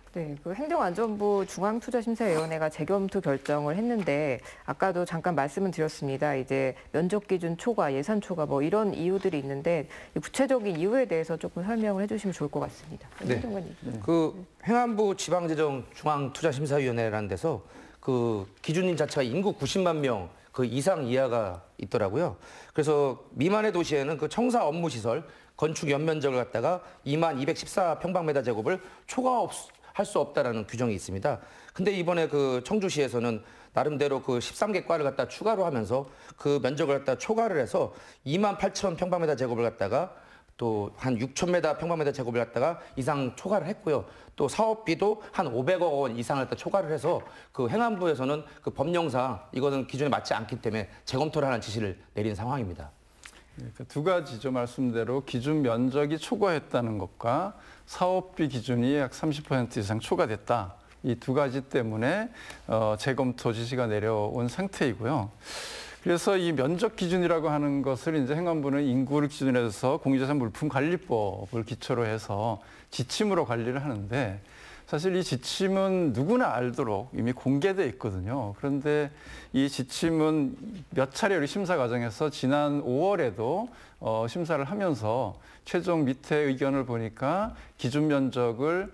네, 그 행정안전부 중앙투자심사위원회가 재검토 결정을 했는데 아까도 잠깐 말씀을 드렸습니다. 이제 면적 기준 초과, 예산 초과 뭐 이런 이유들이 있는데 구체적인 이유에 대해서 조금 설명을 해주시면 좋을 것 같습니다. 네. 행정관님. 그 행안부 지방재정 중앙투자심사위원회라는 데서 그 기준인 자체가 인구 90만 명 그 이상 이하가 있더라고요. 그래서 미만의 도시에는 그 청사 업무 시설 건축 연면적을 갖다가 2만 214평방미터 제곱을 초과할 수 없다라는 규정이 있습니다. 근데 이번에 그 청주시에서는 나름대로 그 13개 과를 갖다 추가로 하면서 그 면적을 갖다 초과를 해서 2만 8천 평방미터 제곱을 갖다가 또 한 6천 평방미터 제곱을 갖다가 이상 초과를 했고요. 또 사업비도 한 500억 원 이상을 갖다 초과를 해서 그 행안부에서는 그 법령상 이거는 기준에 맞지 않기 때문에 재검토를 하는 지시를 내린 상황입니다. 그러니까 두 가지죠. 말씀대로 기준 면적이 초과했다는 것과 사업비 기준이 약 30% 이상 초과됐다. 이 두 가지 때문에 재검토 지시가 내려온 상태이고요. 그래서 이 면적 기준이라고 하는 것을 이제 행안부는 인구를 기준으로 해서 공유자산 물품관리법을 기초로 해서 지침으로 관리를 하는데 사실 이 지침은 누구나 알도록 이미 공개돼 있거든요. 그런데 이 지침은 몇 차례 우리 심사 과정에서 지난 5월에도 심사를 하면서 최종 밑에 의견을 보니까 기준 면적을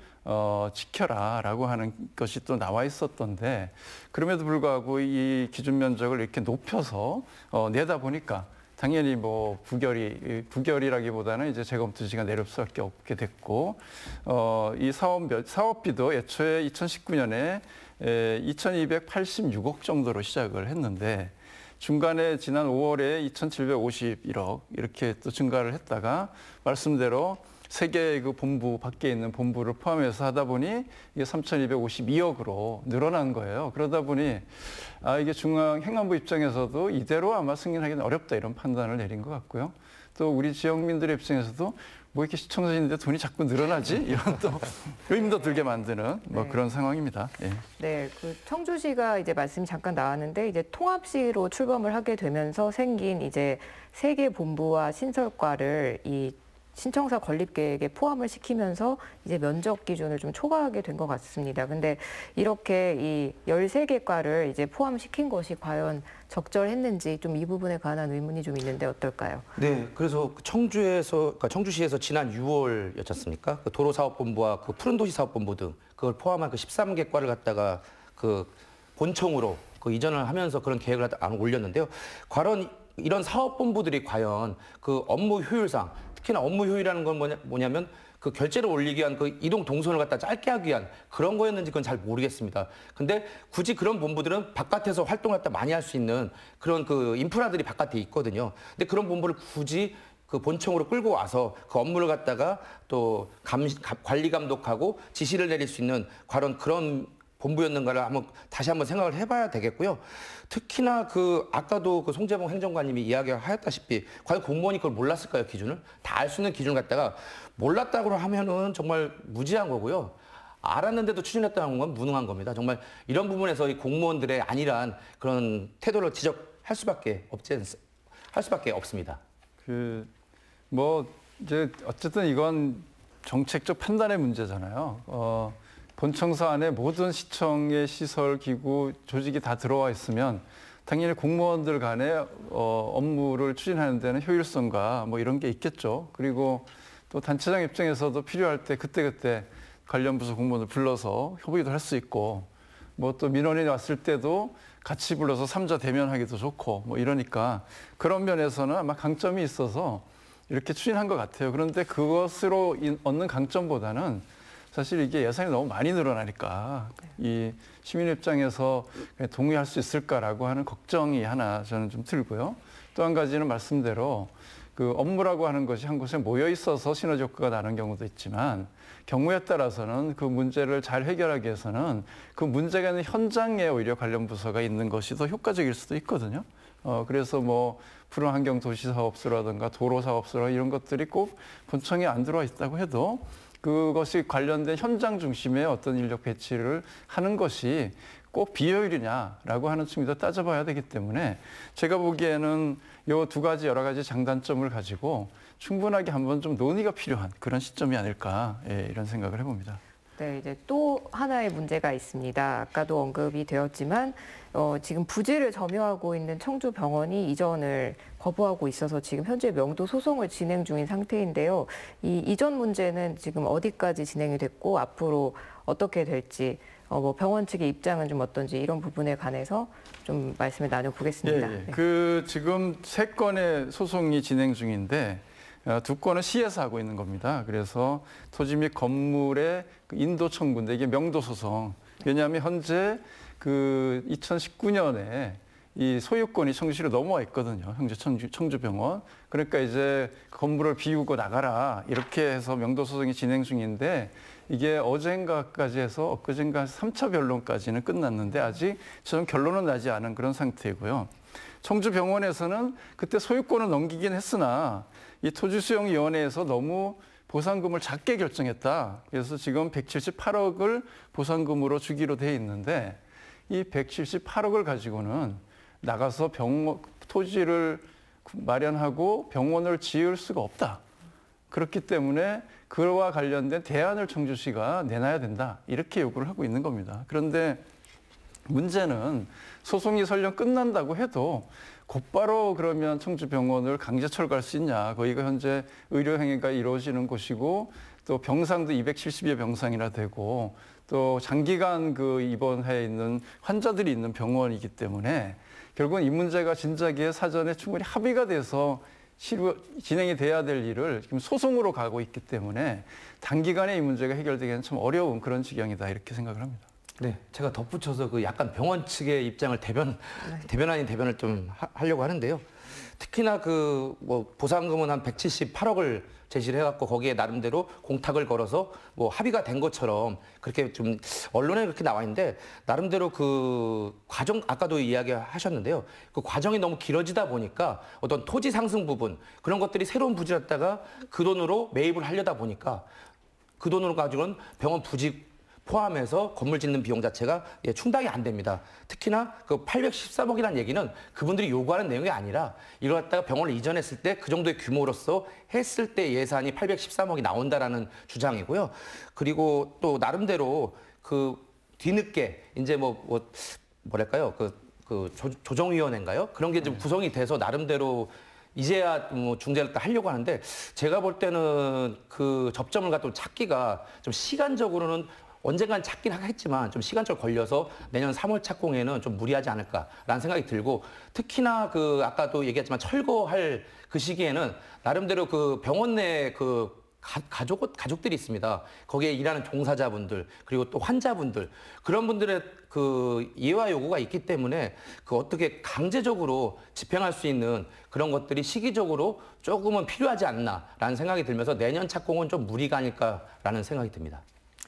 지켜라라고 하는 것이 또 나와 있었던데 그럼에도 불구하고 이 기준 면적을 이렇게 높여서 내다 보니까 당연히 뭐 부결이라기보다는 이제 재검토 지시가 내릴 수밖에 없게 됐고 이 사업비도 애초에 2019년에 2,286억 정도로 시작을 했는데 중간에 지난 5월에 2,751억 이렇게 또 증가를 했다가 말씀대로 세 개의 그 본부 밖에 있는 본부를 포함해서 하다 보니 이게 3,252억으로 늘어난 거예요. 그러다 보니 이게 중앙 행안부 입장에서도 이대로 아마 승인하기는 어렵다 이런 판단을 내린 것 같고요. 또 우리 지역민들의 입장에서도 뭐 이렇게 시청자인데 돈이 자꾸 늘어나지? 이런 또 의문도 들게 만드는 뭐 네. 그런 상황입니다. 예. 네, 그 청주시가 이제 말씀이 잠깐 나왔는데 이제 통합시로 출범을 하게 되면서 생긴 이제 세 개 본부와 신설과를 이 신청사 건립 계획에 포함을 시키면서 이제 면적 기준을 좀 초과하게 된 것 같습니다. 근데 이렇게 이 13개 과를 이제 포함시킨 것이 과연 적절했는지 좀 이 부분에 관한 의문이 좀 있는데 어떨까요? 네, 그래서 그러니까 청주시에서 지난 6월이었지 않습니까? 그 도로사업본부와 그 푸른도시사업본부 등 그걸 포함한 그 13개 과를 갖다가 그 본청으로 그 이전을 하면서 그런 계획을 안 올렸는데요. 과연 이런 사업본부들이 과연 그 업무 효율상 특히나 업무 효율이라는 건 뭐냐면 그 결제를 올리기 위한 그 이동 동선을 갖다 짧게 하기 위한 그런 거였는지 그건 잘 모르겠습니다. 근데 굳이 그런 본부들은 바깥에서 활동을 갖다 많이 할 수 있는 그런 그 인프라들이 바깥에 있거든요. 근데 그런 본부를 굳이 그 본청으로 끌고 와서 그 업무를 갖다가 또 관리 감독하고 지시를 내릴 수 있는 과연 그런 본부였는가를 다시 한번 생각을 해봐야 되겠고요. 특히나 그 아까도 그 송재봉 행정관님이 이야기하였다시피 과연 공무원이 그걸 몰랐을까요, 기준을? 다 알 수 있는 기준을 갖다가 몰랐다고 하면은 정말 무지한 거고요. 알았는데도 추진했다는 건 무능한 겁니다. 정말 이런 부분에서 이 공무원들의 안일한 그런 태도를 지적할 수밖에 없습니다. 뭐 이제 어쨌든 이건 정책적 판단의 문제잖아요. 본청사 안에 모든 시청의 시설, 기구, 조직이 다 들어와 있으면 당연히 공무원들 간의 업무를 추진하는 데는 효율성과 뭐 이런 게 있겠죠. 그리고 또 단체장 입장에서도 필요할 때 그때그때 관련 부서 공무원을 불러서 협의도 할 수 있고 뭐 또 민원이 왔을 때도 같이 불러서 삼자 대면하기도 좋고 뭐 이러니까 그런 면에서는 아마 강점이 있어서 이렇게 추진한 것 같아요. 그런데 그것으로 얻는 강점보다는 사실 이게 예산이 너무 많이 늘어나니까 이 시민 입장에서 동의할 수 있을까라고 하는 걱정이 하나 저는 좀 들고요. 또 한 가지는 말씀대로 그 업무라고 하는 것이 한 곳에 모여 있어서 시너지 효과가 나는 경우도 있지만 경우에 따라서는 그 문제를 잘 해결하기 위해서는 그 문제가 있는 현장에 오히려 관련 부서가 있는 것이 더 효과적일 수도 있거든요. 그래서 뭐 푸른환경도시사업소라든가 도로사업소라 이런 것들이 꼭 본청에 안 들어와 있다고 해도 그것이 관련된 현장 중심의 어떤 인력 배치를 하는 것이 꼭 비효율이냐라고 하는 측면도 따져봐야 되기 때문에 제가 보기에는 이 두 가지 여러 가지 장단점을 가지고 충분하게 한번 좀 논의가 필요한 그런 시점이 아닐까 이런 생각을 해봅니다. 네, 이제 또 또 하나의 문제가 있습니다. 아까도 언급이 되었지만 지금 부지를 점유하고 있는 청주병원이 이전을 거부하고 있어서 지금 현재 명도 소송을 진행 중인 상태인데요. 이 이전 문제는 지금 어디까지 진행이 됐고 앞으로 어떻게 될지 뭐 병원 측의 입장은 좀 어떤지 이런 부분에 관해서 좀 말씀을 나눠보겠습니다. 예. 네. 그 지금 3건의 소송이 진행 중인데 2건은 시에서 하고 있는 겁니다. 그래서 토지 및 건물의 그 인도 청구인데 이게 명도 소송. 왜냐하면 현재 그 2019년에 이 소유권이 청주시로 넘어와 있거든요. 현재 청주병원. 그러니까 이제 건물을 비우고 나가라 이렇게 해서 명도 소송이 진행 중인데 이게 어젠가까지 해서 엊그젠가 3차 변론까지는 끝났는데 아직 좀 결론은 나지 않은 그런 상태고요. 청주병원에서는 그때 소유권을 넘기긴 했으나 이 토지수용위원회에서 너무 보상금을 작게 결정했다. 그래서 지금 178억을 보상금으로 주기로 돼 있는데 이 178억을 가지고는 나가서 토지를 마련하고 병원을 지을 수가 없다. 그렇기 때문에 그와 관련된 대안을 청주시가 내놔야 된다. 이렇게 요구를 하고 있는 겁니다. 그런데 문제는 소송이 설령 끝난다고 해도 곧바로 그러면 청주병원을 강제 철거할 수 있냐. 거기가 현재 의료행위가 이루어지는 곳이고 또 병상도 270여 병상이나 되고 또 장기간 그 입원해 있는 환자들이 있는 병원이기 때문에 결국은 이 문제가 진작에 사전에 충분히 합의가 돼서 진행이 돼야 될 일을 지금 소송으로 가고 있기 때문에 단기간에 이 문제가 해결되기는 참 어려운 그런 지경이다 이렇게 생각을 합니다. 네, 제가 덧붙여서 그 약간 병원 측의 입장을 대변 아닌 대변을 좀 하려고 하는데요. 특히나 그 뭐 보상금은 한 178억을 제시를 해갖고 거기에 나름대로 공탁을 걸어서 뭐 합의가 된 것처럼 그렇게 좀 언론에 그렇게 나와 있는데 나름대로 그 과정 아까도 이야기하셨는데요. 그 과정이 너무 길어지다 보니까 어떤 토지 상승 부분 그런 것들이 새로운 부지였다가 그 돈으로 매입을 하려다 보니까 그 돈으로 가지고는 병원 부지 포함해서 건물 짓는 비용 자체가 충당이 안 됩니다. 특히나 그 813억이라는 얘기는 그분들이 요구하는 내용이 아니라 이걸 갖다가 병원을 이전했을 때 그 정도의 규모로서 했을 때 예산이 813억이 나온다라는 주장이고요. 그리고 또 나름대로 그 뒤늦게 이제 뭐랄까요? 그 조정위원회인가요? 그런 게 좀 구성이 돼서 나름대로 이제야 뭐 중재를 하려고 하는데 제가 볼 때는 그 접점을 갖다 찾기가 좀 시간적으로는 언젠간 찾긴 하겠지만 좀 시간적으로 걸려서 내년 3월 착공에는 좀 무리하지 않을까라는 생각이 들고 특히나 그 아까도 얘기했지만 철거할 그 시기에는 나름대로 그 병원 내 그 가족들이 있습니다. 거기에 일하는 종사자분들 그리고 또 환자분들 그런 분들의 그 이해와 요구가 있기 때문에 그 어떻게 강제적으로 집행할 수 있는 그런 것들이 시기적으로 조금은 필요하지 않나라는 생각이 들면서 내년 착공은 좀 무리가 아닐까라는 생각이 듭니다.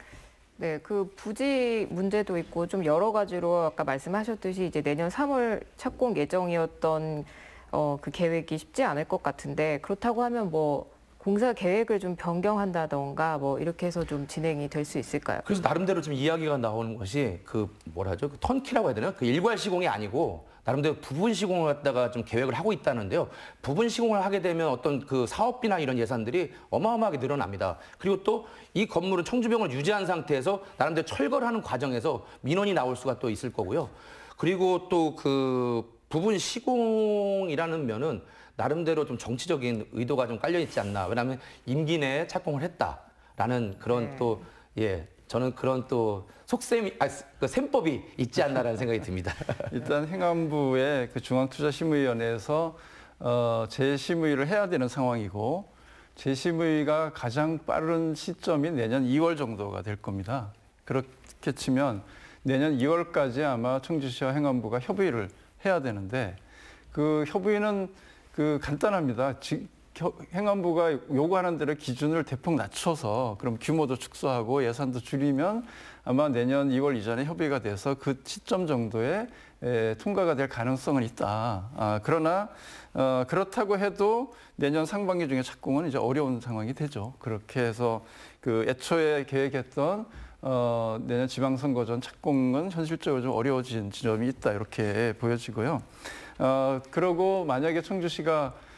네, 그 부지 문제도 있고 좀 여러 가지로 아까 말씀하셨듯이 이제 내년 3월 착공 예정이었던 그 계획이 쉽지 않을 것 같은데 그렇다고 하면 뭐 공사 계획을 좀 변경한다던가 뭐 이렇게 해서 좀 진행이 될 수 있을까요? 그래서 나름대로 좀 이야기가 나오는 것이 그 뭐라죠? 그 턴키라고 해야 되나? 그 일괄 시공이 아니고 나름대로 부분 시공을 갖다가 좀 계획을 하고 있다는데요. 부분 시공을 하게 되면 어떤 그 사업비나 이런 예산들이 어마어마하게 늘어납니다. 그리고 또 이 건물은 청주병원을 유지한 상태에서 나름대로 철거를 하는 과정에서 민원이 나올 수가 또 있을 거고요. 그리고 또 그 부분 시공이라는 면은 나름대로 좀 정치적인 의도가 좀 깔려 있지 않나. 왜냐하면 임기 내에 착공을 했다라는 그런 또 저는 그런 또 그 셈법이 있지 않나라는 생각이 듭니다. 일단 행안부의 그 중앙투자심의위원회에서 재심의를 해야 되는 상황이고 재심의가 가장 빠른 시점이 내년 2월 정도가 될 겁니다. 그렇게 치면 내년 2월까지 아마 청주시와 행안부가 협의를 해야 되는데 그 협의는 그 간단합니다. 행안부가 요구하는 대로 기준을 대폭 낮춰서 그럼 규모도 축소하고 예산도 줄이면 아마 내년 2월 이전에 협의가 돼서 그 시점 정도에 통과가 될 가능성은 있다. 그러나 그렇다고 해도 내년 상반기 중에 착공은 이제 어려운 상황이 되죠. 그렇게 해서 그 애초에 계획했던 내년 지방선거 전 착공은 현실적으로 좀 어려워진 지점이 있다 이렇게 보여지고요. 그러고 만약에 청주시가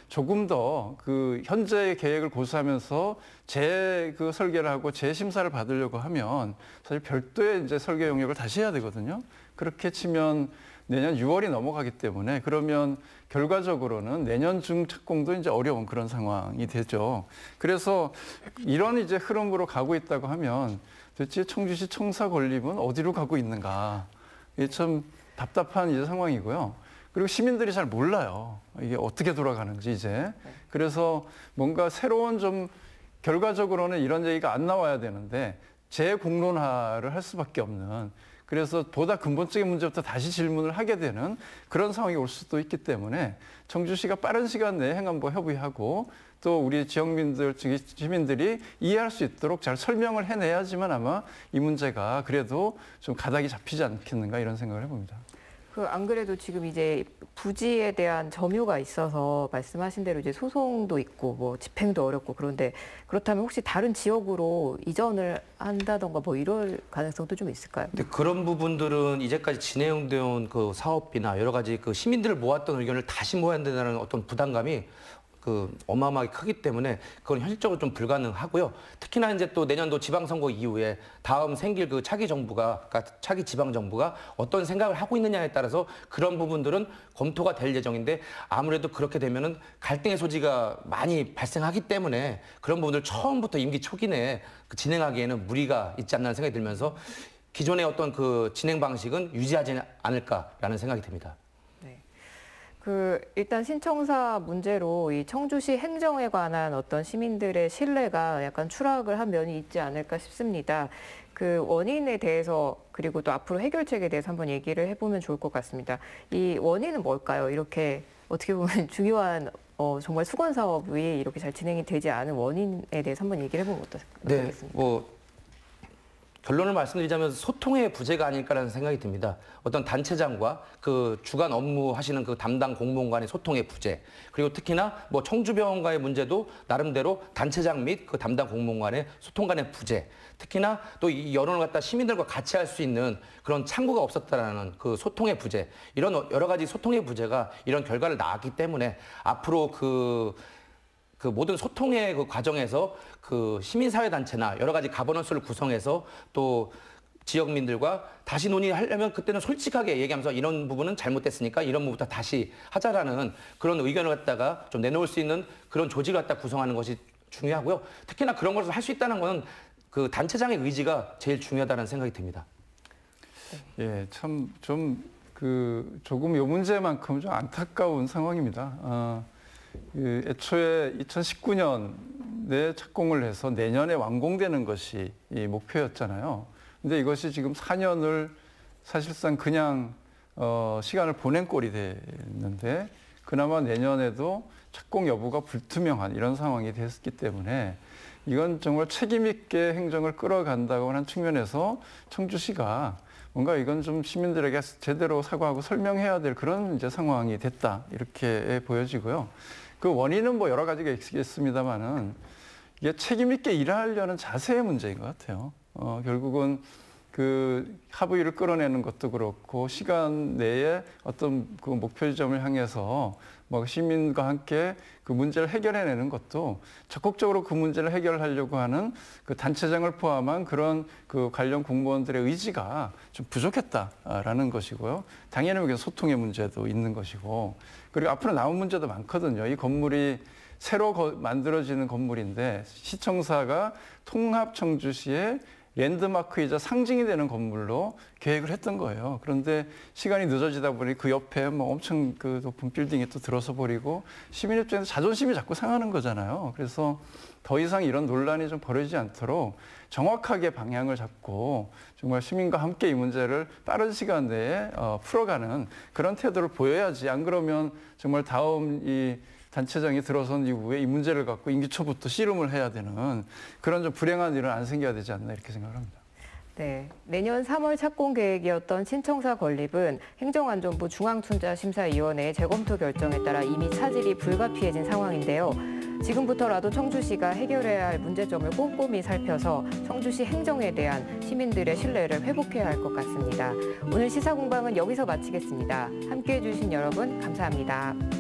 조금 더 그 현재의 계획을 고수하면서 그 설계를 하고 재심사를 받으려고 하면 사실 별도의 이제 설계 용역을 다시 해야 되거든요. 그렇게 치면 내년 6월이 넘어가기 때문에 그러면 결과적으로는 내년 중 착공도 이제 어려운 그런 상황이 되죠. 그래서 이런 이제 흐름으로 가고 있다고 하면 도대체 청주시 청사 건립은 어디로 가고 있는가? 이게 참 답답한 이제 상황이고요. 그리고 시민들이 잘 몰라요. 이게 어떻게 돌아가는지 이제. 그래서 뭔가 새로운 좀 결과적으로는 이런 얘기가 안 나와야 되는데 재공론화를 할 수밖에 없는, 그래서 보다 근본적인 문제부터 다시 질문을 하게 되는 그런 상황이 올 수도 있기 때문에 청주시가 빠른 시간 내에 행안부 협의하고 또 우리 지역민들, 시민들이 이해할 수 있도록 잘 설명을 해내야지만 아마 이 문제가 그래도 좀 가닥이 잡히지 않겠는가 이런 생각을 해봅니다. 안 그래도 지금 이제 부지에 대한 점유가 있어서 말씀하신 대로 이제 소송도 있고 뭐 집행도 어렵고, 그런데 그렇다면 혹시 다른 지역으로 이전을 한다던가 뭐 이럴 가능성도 좀 있을까요? 근데 그런 부분들은 이제까지 진행되어 온 그 사업비나 여러 가지 그 시민들을 모았던 의견을 다시 모아야 된다는 어떤 부담감이 어마어마하게 크기 때문에 그건 현실적으로 좀 불가능하고요. 특히나 이제 또 내년도 지방선거 이후에 다음 생길 그 차기 정부가, 그러니까 차기 지방정부가 어떤 생각을 하고 있느냐에 따라서 그런 부분들은 검토가 될 예정인데, 아무래도 그렇게 되면은 갈등의 소지가 많이 발생하기 때문에 그런 부분들 처음부터 임기 초기 내에 진행하기에는 무리가 있지 않나 생각이 들면서 기존의 어떤 그 진행 방식은 유지하지 않을까라는 생각이 듭니다. 일단 신청사 문제로 이 청주시 행정에 관한 어떤 시민들의 신뢰가 약간 추락을 한 면이 있지 않을까 싶습니다. 그 원인에 대해서 그리고 또 앞으로 해결책에 대해서 한번 얘기를 해보면 좋을 것 같습니다. 이 원인은 뭘까요? 이렇게 어떻게 보면 중요한 정말 수건 사업이 이렇게 잘 진행이 되지 않은 원인에 대해서 한번 얘기를 해보면 어떻겠습니까? 네, 결론을 말씀드리자면 소통의 부재가 아닐까라는 생각이 듭니다. 어떤 단체장과 그 주간 업무 하시는 그 담당 공무원 간의 소통의 부재, 그리고 특히나 뭐 청주병원과의 문제도 나름대로 단체장 및 그 담당 공무원 간의 소통 간의 부재, 특히나 또 이 여론을 갖다 시민들과 같이 할 수 있는 그런 창구가 없었다라는 그 소통의 부재, 이런 여러 가지 소통의 부재가 이런 결과를 낳았기 때문에 앞으로 그 모든 소통의 그 과정에서 그 시민사회단체나 여러 가지 가버넌스를 구성해서 또 지역민들과 다시 논의하려면 그때는 솔직하게 얘기하면서 이런 부분은 잘못됐으니까 이런 부분부터 다시 하자라는 그런 의견을 갖다가 좀 내놓을 수 있는 그런 조직을 갖다 구성하는 것이 중요하고요. 특히나 그런 것을 할 수 있다는 것은 그 단체장의 의지가 제일 중요하다는 생각이 듭니다. 예, 참 조금 이 문제만큼 좀 안타까운 상황입니다. 애초에 2019년에 착공을 해서 내년에 완공되는 것이 이 목표였잖아요. 근데 이것이 지금 4년을 사실상 그냥 시간을 보낸 꼴이 됐는데, 그나마 내년에도 착공 여부가 불투명한 이런 상황이 됐기 때문에 이건 정말 책임 있게 행정을 끌어간다고 하는 측면에서 청주시가 뭔가 이건 좀 시민들에게 제대로 사과하고 설명해야 될 그런 이제 상황이 됐다, 이렇게 보여지고요. 그 원인은 뭐 여러 가지가 있겠습니다만은 이게 책임 있게 일하려는 자세의 문제인 것 같아요. 결국은 그 합의를 끌어내는 것도 그렇고 시간 내에 어떤 그 목표 지점을 향해서 뭐 시민과 함께 그 문제를 해결해내는 것도 적극적으로 그 문제를 해결하려고 하는 그 단체장을 포함한 그런 그 관련 공무원들의 의지가 좀 부족했다라는 것이고요. 당연히 소통의 문제도 있는 것이고, 그리고 앞으로 남은 문제도 많거든요. 이 건물이 새로 만들어지는 건물인데 시청사가 통합 청주시의 랜드마크이자 상징이 되는 건물로 계획을 했던 거예요. 그런데 시간이 늦어지다 보니 그 옆에 뭐 엄청 그 높은 빌딩이 또 들어서 버리고 시민 입장에서 자존심이 자꾸 상하는 거잖아요. 그래서 더 이상 이런 논란이 좀 벌어지지 않도록 정확하게 방향을 잡고 정말 시민과 함께 이 문제를 빠른 시간 내에 풀어가는 그런 태도를 보여야지, 안 그러면 정말 다음 이 단체장이 들어선 이후에 이 문제를 갖고 임기 초부터 씨름을 해야 되는 그런 좀 불행한 일은 안 생겨야 되지 않나, 이렇게 생각을 합니다. 네, 내년 3월 착공 계획이었던 신청사 건립은 행정안전부 중앙투자심사위원회의 재검토 결정에 따라 이미 차질이 불가피해진 상황인데요. 지금부터라도 청주시가 해결해야 할 문제점을 꼼꼼히 살펴서 청주시 행정에 대한 시민들의 신뢰를 회복해야 할 것 같습니다. 오늘 시사공방은 여기서 마치겠습니다. 함께해 주신 여러분 감사합니다.